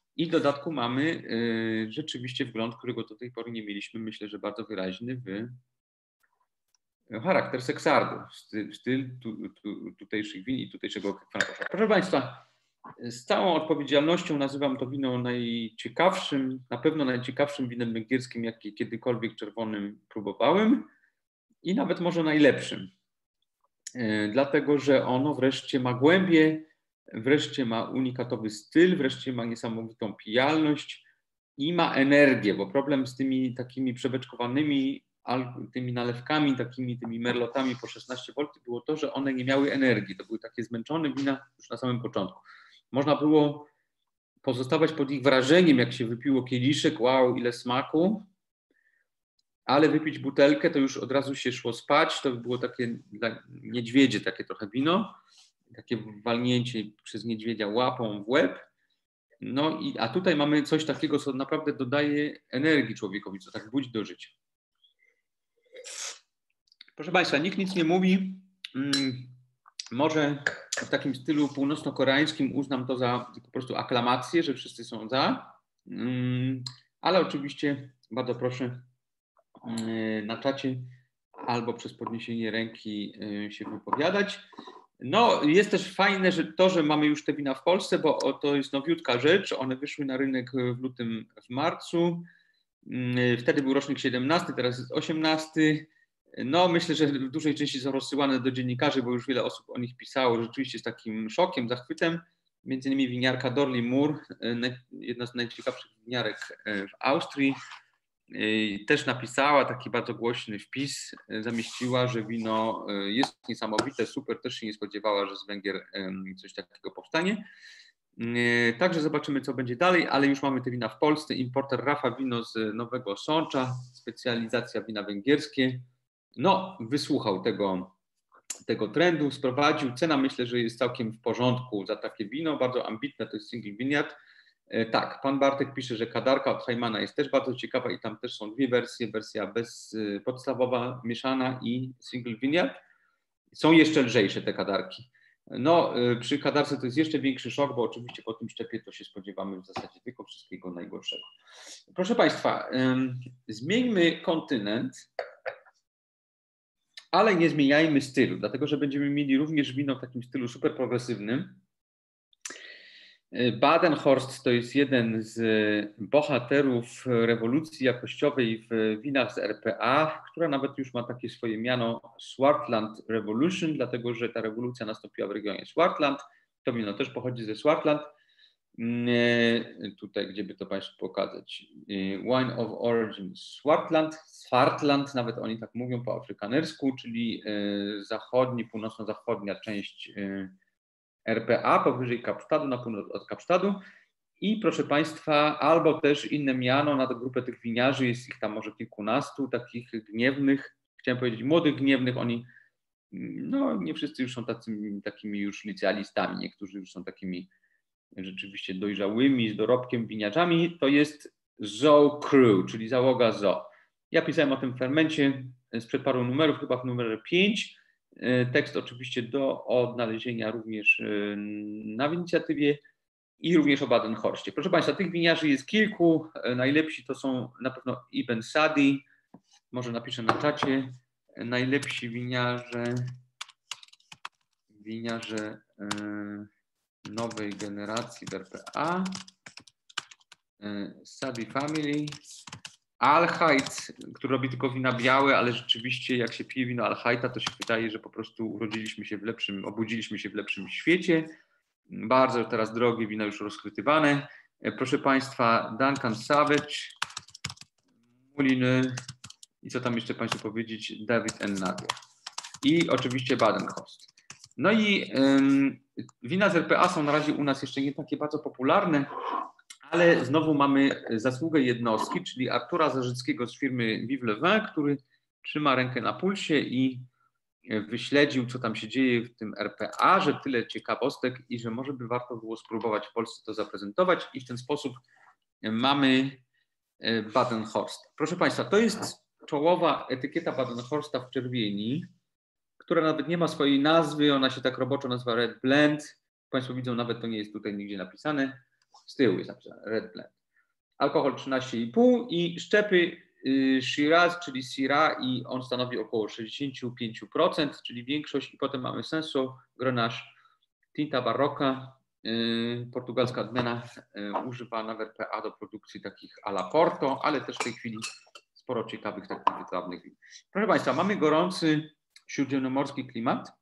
i w dodatku mamy rzeczywiście wgląd, którego do tej pory nie mieliśmy, myślę, że bardzo wyraźny w charakter seksardu, styl, styl tu, tu, tutejszych win i tutejszego kwanarosza. Proszę Państwa, z całą odpowiedzialnością nazywam to wino najciekawszym, na pewno najciekawszym winem węgierskim, jakie kiedykolwiek czerwonym próbowałem i nawet może najlepszym. Dlatego, że ono wreszcie ma głębię, wreszcie ma unikatowy styl, wreszcie ma niesamowitą pijalność i ma energię, bo problem z tymi takimi przebeczkowanymi tymi nalewkami, takimi tymi merlotami po szesnaście woltów było to, że one nie miały energii. To były takie zmęczone wina już na samym początku. Można było pozostawać pod ich wrażeniem, jak się wypiło kieliszek, wow, ile smaku, ale wypić butelkę, to już od razu się szło spać. To było takie dla niedźwiedzie, takie trochę wino, takie walnięcie przez niedźwiedzia łapą w łeb. No i, a tutaj mamy coś takiego, co naprawdę dodaje energii człowiekowi, co tak budzi do życia. Proszę Państwa, nikt nic nie mówi. Może w takim stylu północno-koreańskim uznam to za po prostu aklamację, że wszyscy są za. Ale oczywiście bardzo proszę na czacie albo przez podniesienie ręki się wypowiadać. No, jest też fajne, że to, że mamy już te wina w Polsce, bo to jest nowiutka rzecz. One wyszły na rynek w lutym, w marcu. Wtedy był rocznik siedemnasty, teraz jest osiemnasty. No, myślę, że w dużej części są rozsyłane do dziennikarzy, bo już wiele osób o nich pisało, rzeczywiście z takim szokiem, zachwytem. Między innymi winiarka Dorli Moore, jedna z najciekawszych winiarek w Austrii, też napisała taki bardzo głośny wpis, zamieściła, że wino jest niesamowite, super, też się nie spodziewała, że z Węgier coś takiego powstanie. Także zobaczymy, co będzie dalej, ale już mamy te wina w Polsce. Importer Rafa wino z Nowego Sącza, specjalizacja wina węgierskie. No, wysłuchał tego, tego trendu, sprowadził. Cena myślę, że jest całkiem w porządku za takie wino, bardzo ambitne, to jest single vineyard. Tak, pan Bartek pisze, że kadarka od Heimana jest też bardzo ciekawa i tam też są dwie wersje, wersja bez, podstawowa, mieszana i single vineyard. Są jeszcze lżejsze te kadarki. No, przy kadarce to jest jeszcze większy szok, bo oczywiście po tym szczepie to się spodziewamy w zasadzie tylko wszystkiego najgorszego. Proszę Państwa, zmieńmy kontynent, ale nie zmieniajmy stylu, dlatego że będziemy mieli również wino w takim stylu super progresywnym. Badenhorst to jest jeden z bohaterów rewolucji jakościowej w winach z R P A, która nawet już ma takie swoje miano Swartland Revolution, dlatego że ta rewolucja nastąpiła w regionie Swartland. To wino też pochodzi ze Swartland. Tutaj, gdzie by to Państwu pokazać. Wine of Origin Swartland, Swartland, nawet oni tak mówią po afrykanersku, czyli zachodni, północno-zachodnia część R P A, powyżej Kapsztadu, na północ od Kapsztadu. I proszę Państwa, albo też inne miano na tę grupę tych winiarzy, jest ich tam może kilkunastu, takich gniewnych, chciałem powiedzieć młodych gniewnych, oni, no nie wszyscy już są tacy, takimi już licealistami, niektórzy już są takimi rzeczywiście dojrzałymi, z dorobkiem winiarzami, to jest Zoo Crew, czyli załoga Zoo. Ja pisałem o tym fermencie sprzed paru numerów, chyba w numerze pięć. Tekst oczywiście do odnalezienia również na inicjatywie i również o Badenhorstie. Proszę Państwa, tych winiarzy jest kilku. Najlepsi to są na pewno Ibn Sadi, może napiszę na czacie. Najlepsi winiarze, winiarze nowej generacji w R P A, Sadi Family, Al-Hajt, który robi tylko wina białe, ale rzeczywiście jak się pije wino Al-Hajta, to się wydaje, że po prostu urodziliśmy się w lepszym, obudziliśmy się w lepszym świecie. Bardzo teraz drogie wina już rozchwytywane. Proszę Państwa, Duncan Savage, Muliny i co tam jeszcze Państwu powiedzieć, David N. Nadia. I oczywiście Badenhorst. No i ym, wina z R P A są na razie u nas jeszcze nie takie bardzo popularne, ale znowu mamy zasługę jednostki, czyli Artura Zarzyckiego z firmy Vive le Vin, który trzyma rękę na pulsie i wyśledził, co tam się dzieje w tym R P A, że tyle ciekawostek i że może by warto było spróbować w Polsce to zaprezentować i w ten sposób mamy Badenhorst. Proszę Państwa, to jest czołowa etykieta Badenhorsta w czerwieni, która nawet nie ma swojej nazwy, ona się tak roboczo nazywa Red Blend. Państwo widzą, nawet to nie jest tutaj nigdzie napisane. z tyłu jest napisane Red Blend. Alkohol trzynaście i pół i szczepy Shiraz, czyli Syrah, i on stanowi około sześćdziesiąt pięć procent, czyli większość, i potem mamy Senso, Grenache, Tinta Barroca, portugalska odmiana używana w R P A do produkcji takich à la Porto, ale też w tej chwili sporo ciekawych takich wytrawnych win. Proszę Państwa, mamy gorący śródziemnomorski klimat.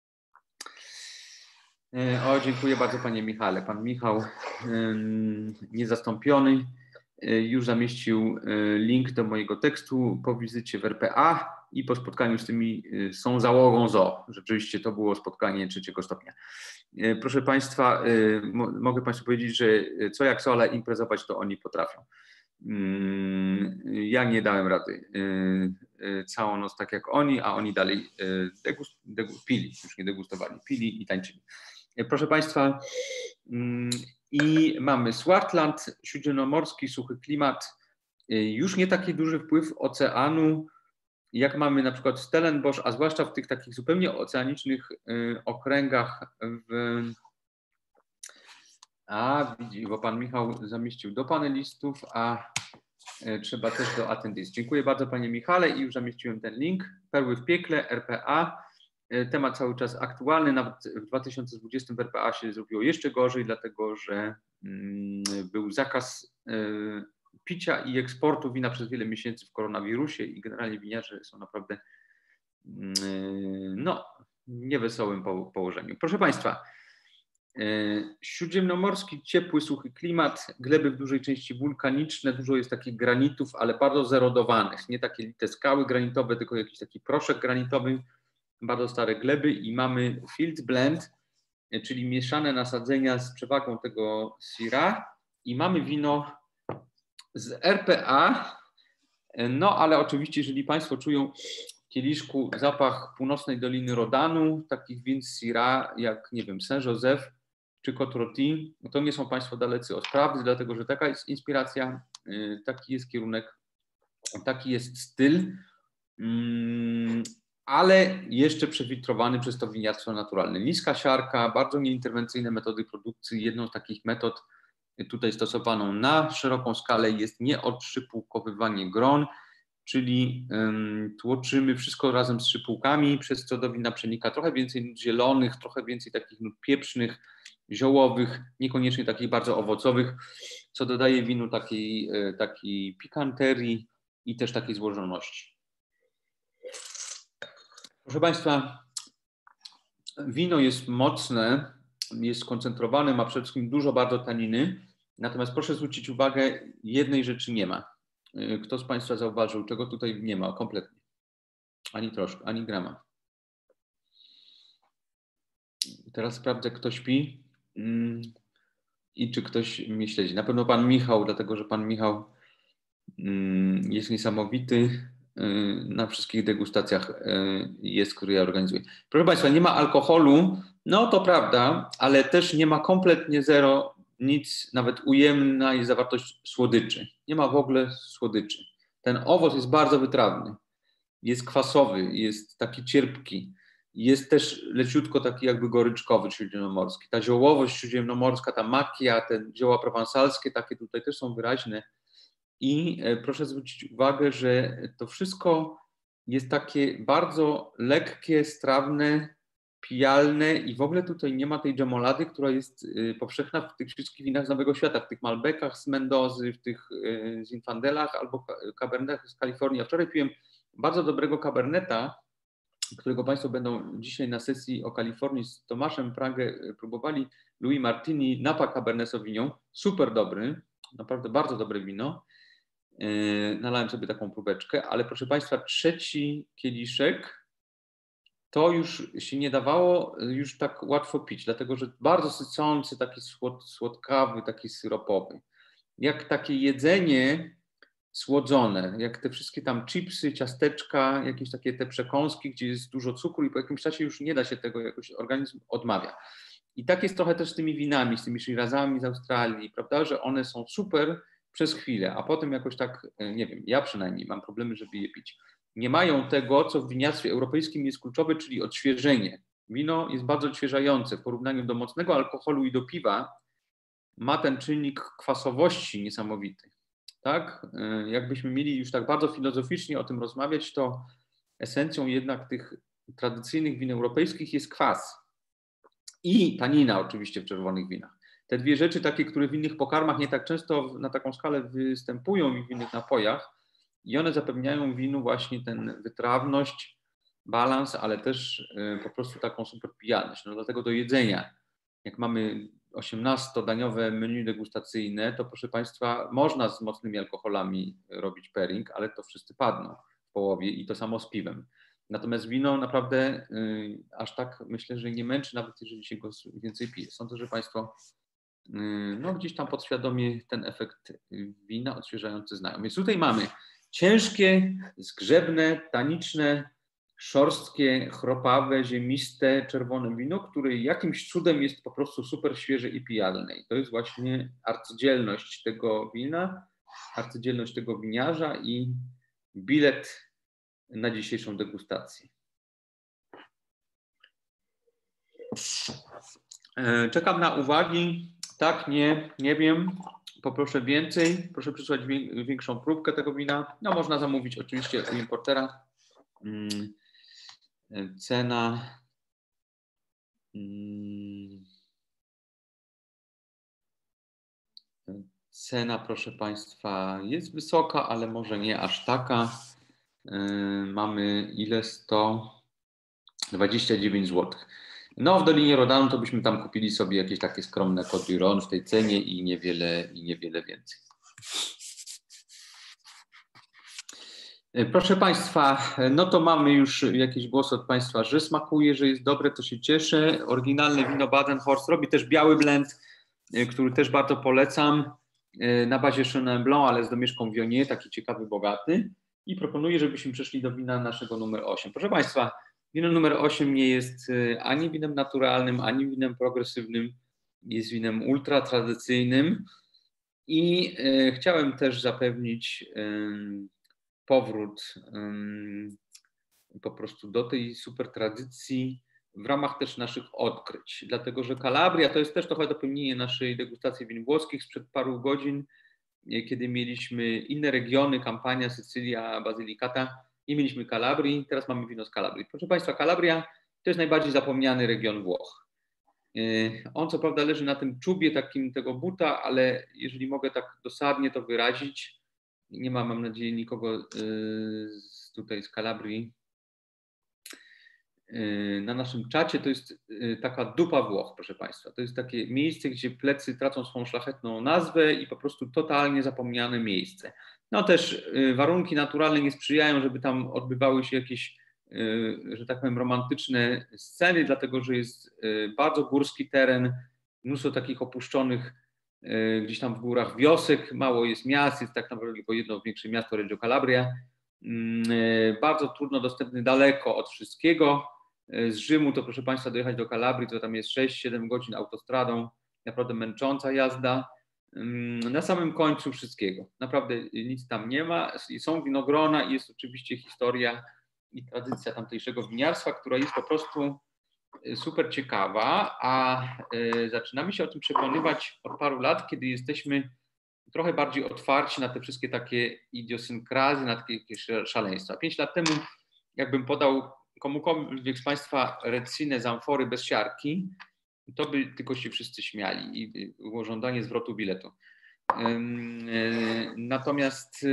O, dziękuję bardzo Panie Michale. Pan Michał niezastąpiony już zamieścił link do mojego tekstu po wizycie w R P A i po spotkaniu z tymi, z tą załogą Z O. Rzeczywiście to było spotkanie trzeciego stopnia. Proszę Państwa, mogę Państwu powiedzieć, że co jak co, ale imprezować to oni potrafią. Ja nie dałem rady całą noc tak jak oni, a oni dalej degust, degust, pili, już nie degustowali, pili i tańczyli. Proszę Państwa, i mamy Swartland, śródziemnomorski, suchy klimat, już nie taki duży wpływ oceanu, jak mamy na przykład w Stellenbosch, a zwłaszcza w tych takich zupełnie oceanicznych okręgach w... A, widzi, bo Pan Michał zamieścił do panelistów, a trzeba też do attendees. Dziękuję bardzo Panie Michale i już zamieściłem ten link. Perły w piekle, R P A. Temat cały czas aktualny, nawet w dwa tysiące dwudziestym w R P A się zrobiło jeszcze gorzej, dlatego że był zakaz picia i eksportu wina przez wiele miesięcy w koronawirusie i generalnie winiarze są naprawdę no, niewesołym położeniu. Proszę Państwa, śródziemnomorski, ciepły, suchy klimat, gleby w dużej części wulkaniczne, dużo jest takich granitów, ale bardzo zerodowanych, nie takie lite skały granitowe, tylko jakiś taki proszek granitowy, bardzo stare gleby i mamy field blend, czyli mieszane nasadzenia z przewagą tego Syrah i mamy wino z R P A, no ale oczywiście jeżeli Państwo czują w kieliszku zapach północnej Doliny Rodanu, takich win z Syrah jak, nie wiem, Saint-Joseph czy Côte-Rôtie, no to nie są Państwo dalecy od prawdy, dlatego że taka jest inspiracja, taki jest kierunek, taki jest styl, ale jeszcze przefiltrowany przez to winiarstwo naturalne. Niska siarka, bardzo nieinterwencyjne metody produkcji. Jedną z takich metod tutaj stosowaną na szeroką skalę jest nieodszczypułkowywanie gron, czyli um, tłoczymy wszystko razem z szypułkami, przez co do wina przenika trochę więcej nut zielonych, trochę więcej takich nut pieprznych, ziołowych, niekoniecznie takich bardzo owocowych, co dodaje winu takiej, takiej pikanterii i też takiej złożoności. Proszę Państwa, wino jest mocne, jest skoncentrowane, ma przede wszystkim dużo bardzo taniny, natomiast proszę zwrócić uwagę, jednej rzeczy nie ma. Kto z Państwa zauważył, czego tutaj nie ma kompletnie? Ani troszkę, ani grama. Teraz sprawdzę, kto śpi i czy ktoś mnie śledzi. Na pewno Pan Michał, dlatego że Pan Michał jest niesamowity. Na wszystkich degustacjach jest, które ja organizuję. Proszę Państwa, nie ma alkoholu, no to prawda, ale też nie ma kompletnie zero, nic, nawet ujemna jest zawartość słodyczy. Nie ma w ogóle słodyczy. Ten owoc jest bardzo wytrawny, jest kwasowy, jest taki cierpki, jest też leciutko taki jakby goryczkowy śródziemnomorski. Ta ziołowość śródziemnomorska, ta makia, te zioła prowansalskie, takie tutaj też są wyraźne. I proszę zwrócić uwagę, że to wszystko jest takie bardzo lekkie, strawne, pijalne i w ogóle tutaj nie ma tej dżemolady, która jest powszechna w tych wszystkich winach z Nowego Świata, w tych Malbecach z Mendozy, w tych Zinfandelach albo Cabernetach z Kalifornii. A wczoraj piłem bardzo dobrego Caberneta, którego Państwo będą dzisiaj na sesji o Kalifornii z Tomaszem Pragę próbowali, Louis Martini, Napa Cabernet Sauvignon, super dobry, naprawdę bardzo dobre wino. Nalałem sobie taką próbeczkę, ale proszę Państwa, trzeci kieliszek to już się nie dawało już tak łatwo pić, dlatego że bardzo sycący, taki słod, słodkawy, taki syropowy. Jak takie jedzenie słodzone, jak te wszystkie tam chipsy, ciasteczka, jakieś takie te przekąski, gdzie jest dużo cukru i po jakimś czasie już nie da się tego, jakoś organizm odmawia. I tak jest trochę też z tymi winami, z tymi Shirazami z Australii, prawda, że one są super przez chwilę, a potem jakoś tak, nie wiem, ja przynajmniej mam problemy, żeby je pić. Nie mają tego, co w winiarstwie europejskim jest kluczowe, czyli odświeżenie. Wino jest bardzo odświeżające w porównaniu do mocnego alkoholu i do piwa. ma ten czynnik kwasowości niesamowity. Tak? Jakbyśmy mieli już tak bardzo filozoficznie o tym rozmawiać, to esencją jednak tych tradycyjnych win europejskich jest kwas i tanina oczywiście w czerwonych winach. Te dwie rzeczy takie, które w innych pokarmach nie tak często na taką skalę występują i w innych napojach i one zapewniają winu właśnie tę wytrawność, balans, ale też po prostu taką super pijalność. No dlatego do jedzenia, jak mamy osiemnastodaniowe menu degustacyjne, to proszę Państwa, można z mocnymi alkoholami robić pairing, ale to wszyscy padną w połowie i to samo z piwem. Natomiast wino naprawdę y, aż tak myślę, że nie męczy, nawet jeżeli się go więcej pije. Sądzę, że Państwo y, no, gdzieś tam podświadomie ten efekt wina odświeżający znają. Więc tutaj mamy ciężkie, zgrzebne, taniczne, szorstkie, chropawe, ziemiste, czerwone wino, które jakimś cudem jest po prostu super świeże i pijalne. I to jest właśnie arcydzielność tego wina, arcydzielność tego winiarza i bilet na dzisiejszą degustację. Czekam na uwagi. Tak, nie, nie wiem. Poproszę więcej. Proszę przysłać większą próbkę tego wina. No można zamówić oczywiście u importera. Cena cena, proszę Państwa, jest wysoka, ale może nie aż taka. Mamy ile? sto dwadzieścia dziewięć złotych. No w Dolinie Rodanu to byśmy tam kupili sobie jakieś takie skromne Côte du Rhône w tej cenie i niewiele, i niewiele więcej. Proszę Państwa, no to mamy już jakieś głosy od Państwa, że smakuje, że jest dobre, to się cieszę. Oryginalne wino Badenhorst robi też biały blend, który też bardzo polecam, na bazie Chenin Blanc, ale z domieszką Viognier, taki ciekawy, bogaty. I proponuję, żebyśmy przeszli do wina naszego numer osiem. Proszę Państwa, wino numer osiem nie jest ani winem naturalnym, ani winem progresywnym, jest winem ultra tradycyjnym i e, chciałem też zapewnić e, powrót um, po prostu do tej super tradycji w ramach też naszych odkryć, dlatego że Kalabria to jest też trochę dopełnienie naszej degustacji win włoskich sprzed paru godzin, kiedy mieliśmy inne regiony, Kampania, Sycylia, Basilicata, nie mieliśmy Kalabrii, teraz mamy wino z Kalabrii. Proszę Państwa, Kalabria to jest najbardziej zapomniany region Włoch. On co prawda leży na tym czubie takim tego buta, ale jeżeli mogę tak dosadnie to wyrazić, nie ma, mam nadzieję, nikogo tutaj z Kalabrii na naszym czacie, to jest taka dupa Włoch, proszę Państwa. To jest takie miejsce, gdzie plecy tracą swoją szlachetną nazwę i po prostu totalnie zapomniane miejsce. No też warunki naturalne nie sprzyjają, żeby tam odbywały się jakieś, że tak powiem, romantyczne sceny, dlatego że jest bardzo górski teren, mnóstwo takich opuszczonych gdzieś tam w górach wiosek, mało jest miast, jest tak naprawdę tylko jedno większe miasto, Reggio Calabria. Bardzo trudno dostępny, daleko od wszystkiego. Z Rzymu to proszę Państwa dojechać do Kalabrii, to tam jest sześć siedem godzin autostradą, naprawdę męcząca jazda. Na samym końcu wszystkiego, naprawdę nic tam nie ma. Są winogrona i jest oczywiście historia i tradycja tamtejszego winiarstwa, która jest po prostu super ciekawa, a zaczynamy się o tym przekonywać od paru lat, kiedy jesteśmy trochę bardziej otwarci na te wszystkie takie idiosynkrazje, na takie szaleństwa. Pięć lat temu, jakbym podał komukolwiek z Państwa Redzinę z amfory bez siarki, to by tylko się wszyscy śmiali i było żądanie zwrotu biletu. Natomiast,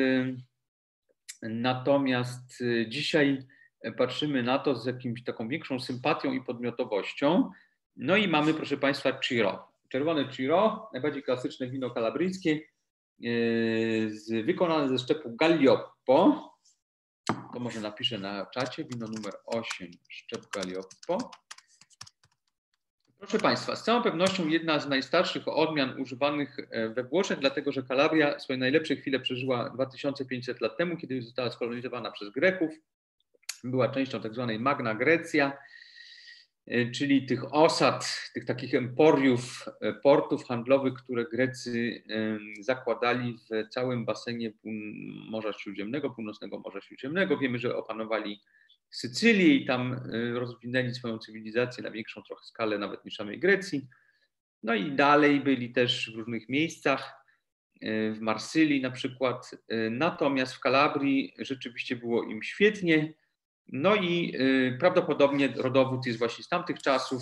natomiast dzisiaj patrzymy na to z jakimś taką większą sympatią i podmiotowością. No i mamy, proszę Państwa, Ciro. Czerwone Ciro, najbardziej klasyczne wino kalabryjskie, wykonane ze szczepu Gallioppo. To może napiszę na czacie, wino numer osiem, szczep Gallioppo. Proszę Państwa, z całą pewnością jedna z najstarszych odmian używanych we Włoszech, dlatego że Kalabria swoje najlepsze chwile przeżyła dwa tysiące pięćset lat temu, kiedy została skolonizowana przez Greków. Była częścią tak zwanej Magna Grecja, czyli tych osad, tych takich emporiów, portów handlowych, które Grecy zakładali w całym basenie Morza Śródziemnego, Północnego Morza Śródziemnego. Wiemy, że opanowali Sycylię i tam rozwinęli swoją cywilizację na większą trochę skalę nawet niż samej Grecji. No i dalej byli też w różnych miejscach, w Marsylii na przykład. Natomiast w Kalabrii rzeczywiście było im świetnie. No i prawdopodobnie rodowód jest właśnie z tamtych czasów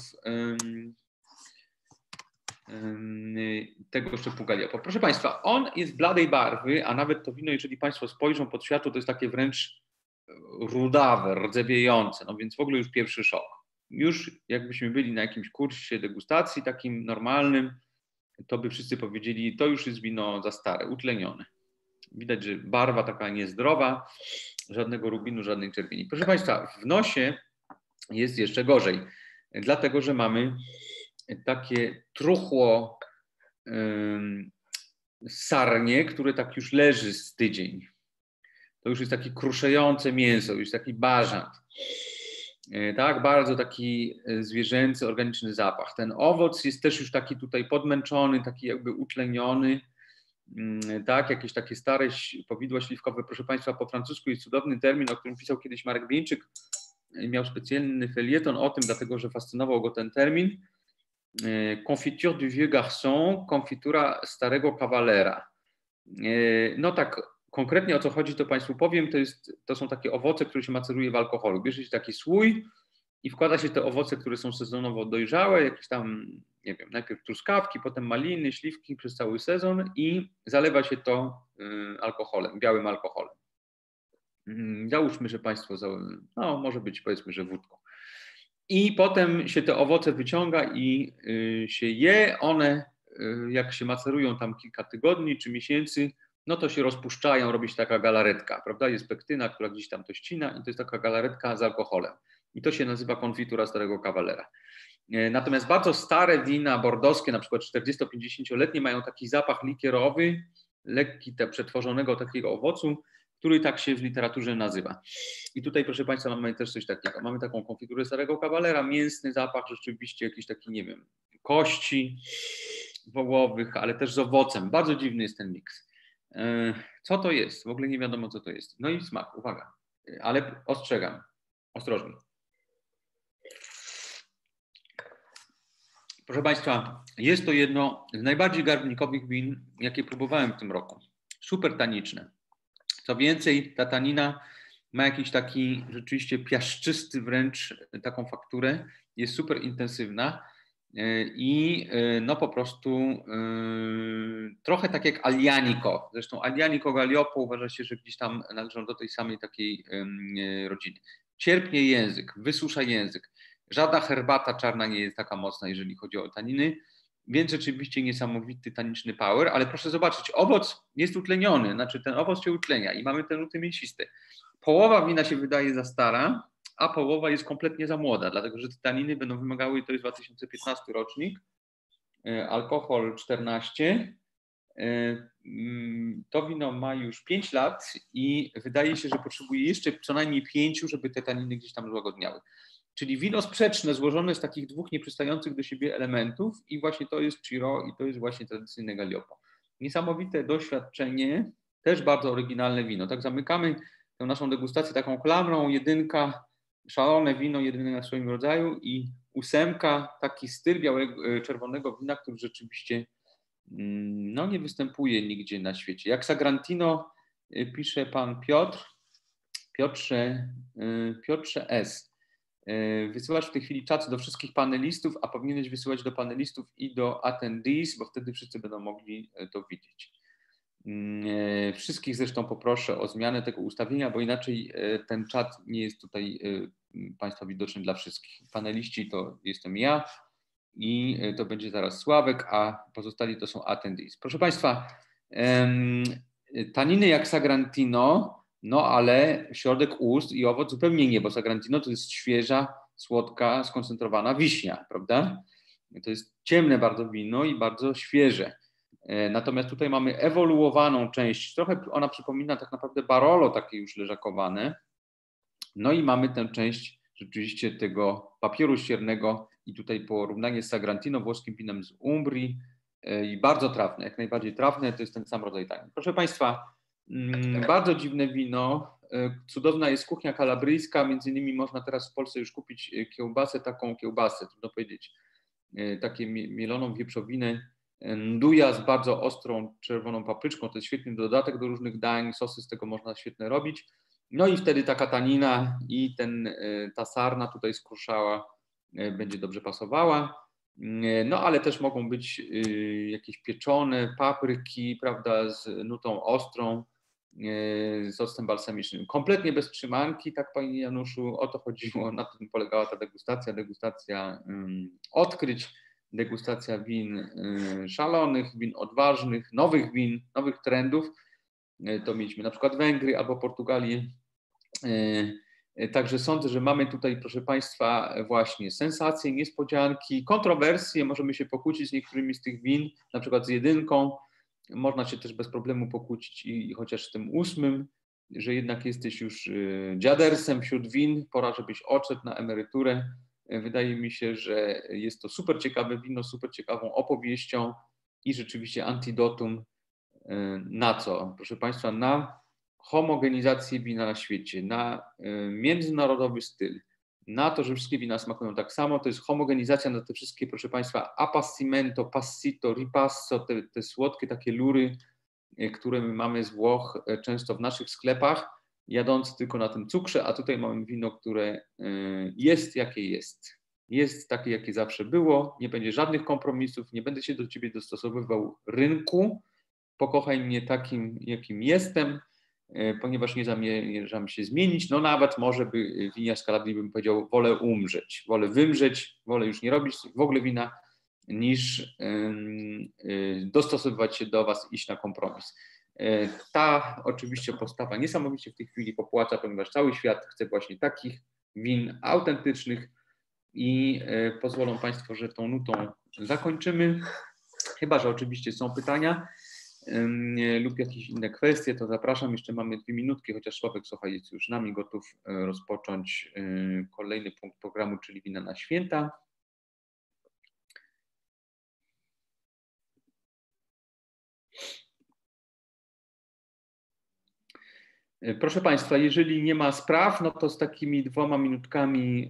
tego szczepu Galiopo. Proszę Państwa, on jest bladej barwy, a nawet to wino, jeżeli Państwo spojrzą pod światło, to jest takie wręcz rudawe, rdzewiejące, no więc w ogóle już pierwszy szok. Już jakbyśmy byli na jakimś kursie degustacji takim normalnym, to by wszyscy powiedzieli, to już jest wino za stare, utlenione. Widać, że barwa taka niezdrowa, żadnego rubinu, żadnej czerwieni. Proszę Państwa, w nosie jest jeszcze gorzej, dlatego że mamy takie truchło ym, sarnie, które tak już leży z tydzień. To już jest takie kruszejące mięso, już taki bażant. Tak, bardzo taki zwierzęcy, organiczny zapach. Ten owoc jest też już taki tutaj podmęczony, taki jakby utleniony. Tak, jakieś takie stare powidła śliwkowe. Proszę Państwa, po francusku jest cudowny termin, o którym pisał kiedyś Marek Bieńczyk. Miał specjalny felieton o tym, dlatego że fascynował go ten termin. Confiture du vieux garçon, konfitura starego kawalera. No tak, konkretnie o co chodzi, to Państwu powiem, to, jest, to są takie owoce, które się maceruje w alkoholu. Bierze się taki słój i wkłada się te owoce, które są sezonowo dojrzałe, jakieś tam, nie wiem, najpierw truskawki, potem maliny, śliwki przez cały sezon i zalewa się to alkoholem, białym alkoholem. Załóżmy, że Państwo, no może być powiedzmy, że wódką. I potem się te owoce wyciąga i się je, one jak się macerują tam kilka tygodni czy miesięcy, no to się rozpuszczają, robi się taka galaretka, prawda? Jest pektyna, która gdzieś tam to ścina i to jest taka galaretka z alkoholem. I to się nazywa konfitura starego kawalera. Natomiast bardzo stare wina bordowskie, na przykład czterdziesto-pięćdziesięcioletnie, mają taki zapach likierowy, lekki te przetworzonego takiego owocu, który tak się w literaturze nazywa. I tutaj, proszę Państwa, mamy też coś takiego. Mamy taką konfiturę starego kawalera, mięsny zapach, rzeczywiście jakiś taki, nie wiem, kości wołowych, ale też z owocem. Bardzo dziwny jest ten miks. Co to jest? W ogóle nie wiadomo, co to jest. No i smak, uwaga. Ale ostrzegam, ostrożnie. Proszę Państwa, jest to jedno z najbardziej garbnikowych win, jakie próbowałem w tym roku. Super taniczne. Co więcej, ta tanina ma jakiś taki rzeczywiście piaszczysty wręcz taką fakturę, jest super intensywna i no po prostu yy, trochę tak jak Aglianico. Zresztą Aglianico Galiopo uważa się, że gdzieś tam należą do tej samej takiej yy, rodziny. Cierpnie język, wysusza język. Żadna herbata czarna nie jest taka mocna, jeżeli chodzi o taniny. Więc rzeczywiście niesamowity taniczny power, ale proszę zobaczyć, owoc jest utleniony, znaczy ten owoc się utlenia i mamy te nuty mięsiste. Połowa wina się wydaje za stara, a połowa jest kompletnie za młoda, dlatego że te taniny będą wymagały, to jest dwa tysiące piętnasty rocznik, alkohol czternaście, to wino ma już pięć lat i wydaje się, że potrzebuje jeszcze co najmniej pięciu, żeby te taniny gdzieś tam złagodniały. Czyli wino sprzeczne, złożone z takich dwóch nieprzystających do siebie elementów i właśnie to jest Ciro i to jest właśnie tradycyjne Galiopo. Niesamowite doświadczenie, też bardzo oryginalne wino. Tak zamykamy tę naszą degustację taką klamrą, jedynka, szalone wino, jedyne w swoim rodzaju i ósemka, taki styl białego, czerwonego wina, który rzeczywiście no, nie występuje nigdzie na świecie. Jak Sagrantino pisze pan Piotr, Piotrze, Piotrze S. Wysyłasz w tej chwili czat do wszystkich panelistów, a powinieneś wysyłać do panelistów i do attendees, bo wtedy wszyscy będą mogli to widzieć. Wszystkich zresztą poproszę o zmianę tego ustawienia, bo inaczej ten czat nie jest tutaj Państwa widoczny dla wszystkich. Paneliści to jestem ja i to będzie zaraz Sławek, a pozostali to są attendees. Proszę Państwa, taniny jak Sagrantino, no ale środek ust i owoc zupełnie nie, bo Sagrantino to jest świeża, słodka, skoncentrowana wiśnia, prawda? To jest ciemne bardzo wino i bardzo świeże. Natomiast tutaj mamy ewoluowaną część, trochę ona przypomina tak naprawdę Barolo takie już leżakowane. No i mamy tę część rzeczywiście tego papieru ściernego i tutaj porównanie z Sagrantino, włoskim winem z Umbrii i bardzo trafne, jak najbardziej trafne, to jest ten sam rodzaj tanin. Proszę Państwa, bardzo dziwne wino, cudowna jest kuchnia kalabryjska, między innymi można teraz w Polsce już kupić kiełbasę, taką kiełbasę, trudno powiedzieć, takie mieloną wieprzowinę nduja z bardzo ostrą czerwoną papryczką. To jest świetny dodatek do różnych dań, sosy z tego można świetnie robić. No i wtedy taka tanina i ten, ta sarna tutaj skruszała będzie dobrze pasowała. No ale też mogą być jakieś pieczone papryki, prawda, z nutą ostrą, z octem balsamicznym. Kompletnie bez trzymanki, tak Panie Januszu, o to chodziło, na tym polegała ta degustacja, degustacja odkryć, degustacja win szalonych, win odważnych, nowych win, nowych trendów. To mieliśmy na przykład Węgry albo Portugalię. Także sądzę, że mamy tutaj, proszę Państwa, właśnie sensacje, niespodzianki, kontrowersje. Możemy się pokłócić z niektórymi z tych win, na przykład z jedynką. Można się też bez problemu pokłócić i chociaż z tym ósmym, że jednak jesteś już dziadersem wśród win, pora, żebyś odszedł na emeryturę. Wydaje mi się, że jest to super ciekawe wino, super ciekawą opowieścią i rzeczywiście antidotum na co? Proszę Państwa, na homogenizację wina na świecie, na międzynarodowy styl, na to, że wszystkie wina smakują tak samo. To jest homogenizacja na te wszystkie, proszę Państwa, appassimento, passito, ripasso, te, te słodkie takie lury, które my mamy z Włoch często w naszych sklepach, jadąc tylko na tym cukrze, a tutaj mamy wino, które jest jakie jest. Jest takie, jakie zawsze było, nie będzie żadnych kompromisów, nie będę się do Ciebie dostosowywał rynku, pokochaj mnie takim, jakim jestem, ponieważ nie zamierzam się zmienić. No nawet może by winiarz Calabrii bym powiedział, wolę umrzeć, wolę wymrzeć, wolę już nie robić w ogóle wina, niż dostosowywać się do Was, iść na kompromis. Ta oczywiście postawa niesamowicie w tej chwili popłaca, ponieważ cały świat chce właśnie takich win autentycznych i pozwolą Państwo, że tą nutą zakończymy. Chyba że oczywiście są pytania lub jakieś inne kwestie, to zapraszam. Jeszcze mamy dwie minutki, chociaż Sławek Socha jest już nami gotów rozpocząć kolejny punkt programu, czyli wina na święta. Proszę Państwa, jeżeli nie ma spraw, no to z takimi dwoma minutkami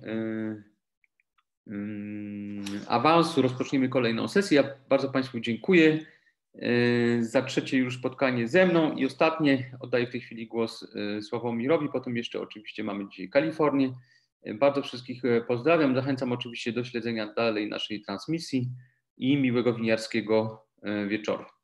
awansu rozpoczniemy kolejną sesję. Ja bardzo Państwu dziękuję za trzecie już spotkanie ze mną i ostatnie. Oddaję w tej chwili głos Sławomirowi, potem jeszcze oczywiście mamy dzisiaj Kalifornię. Bardzo wszystkich pozdrawiam, zachęcam oczywiście do śledzenia dalej naszej transmisji i miłego winiarskiego wieczoru.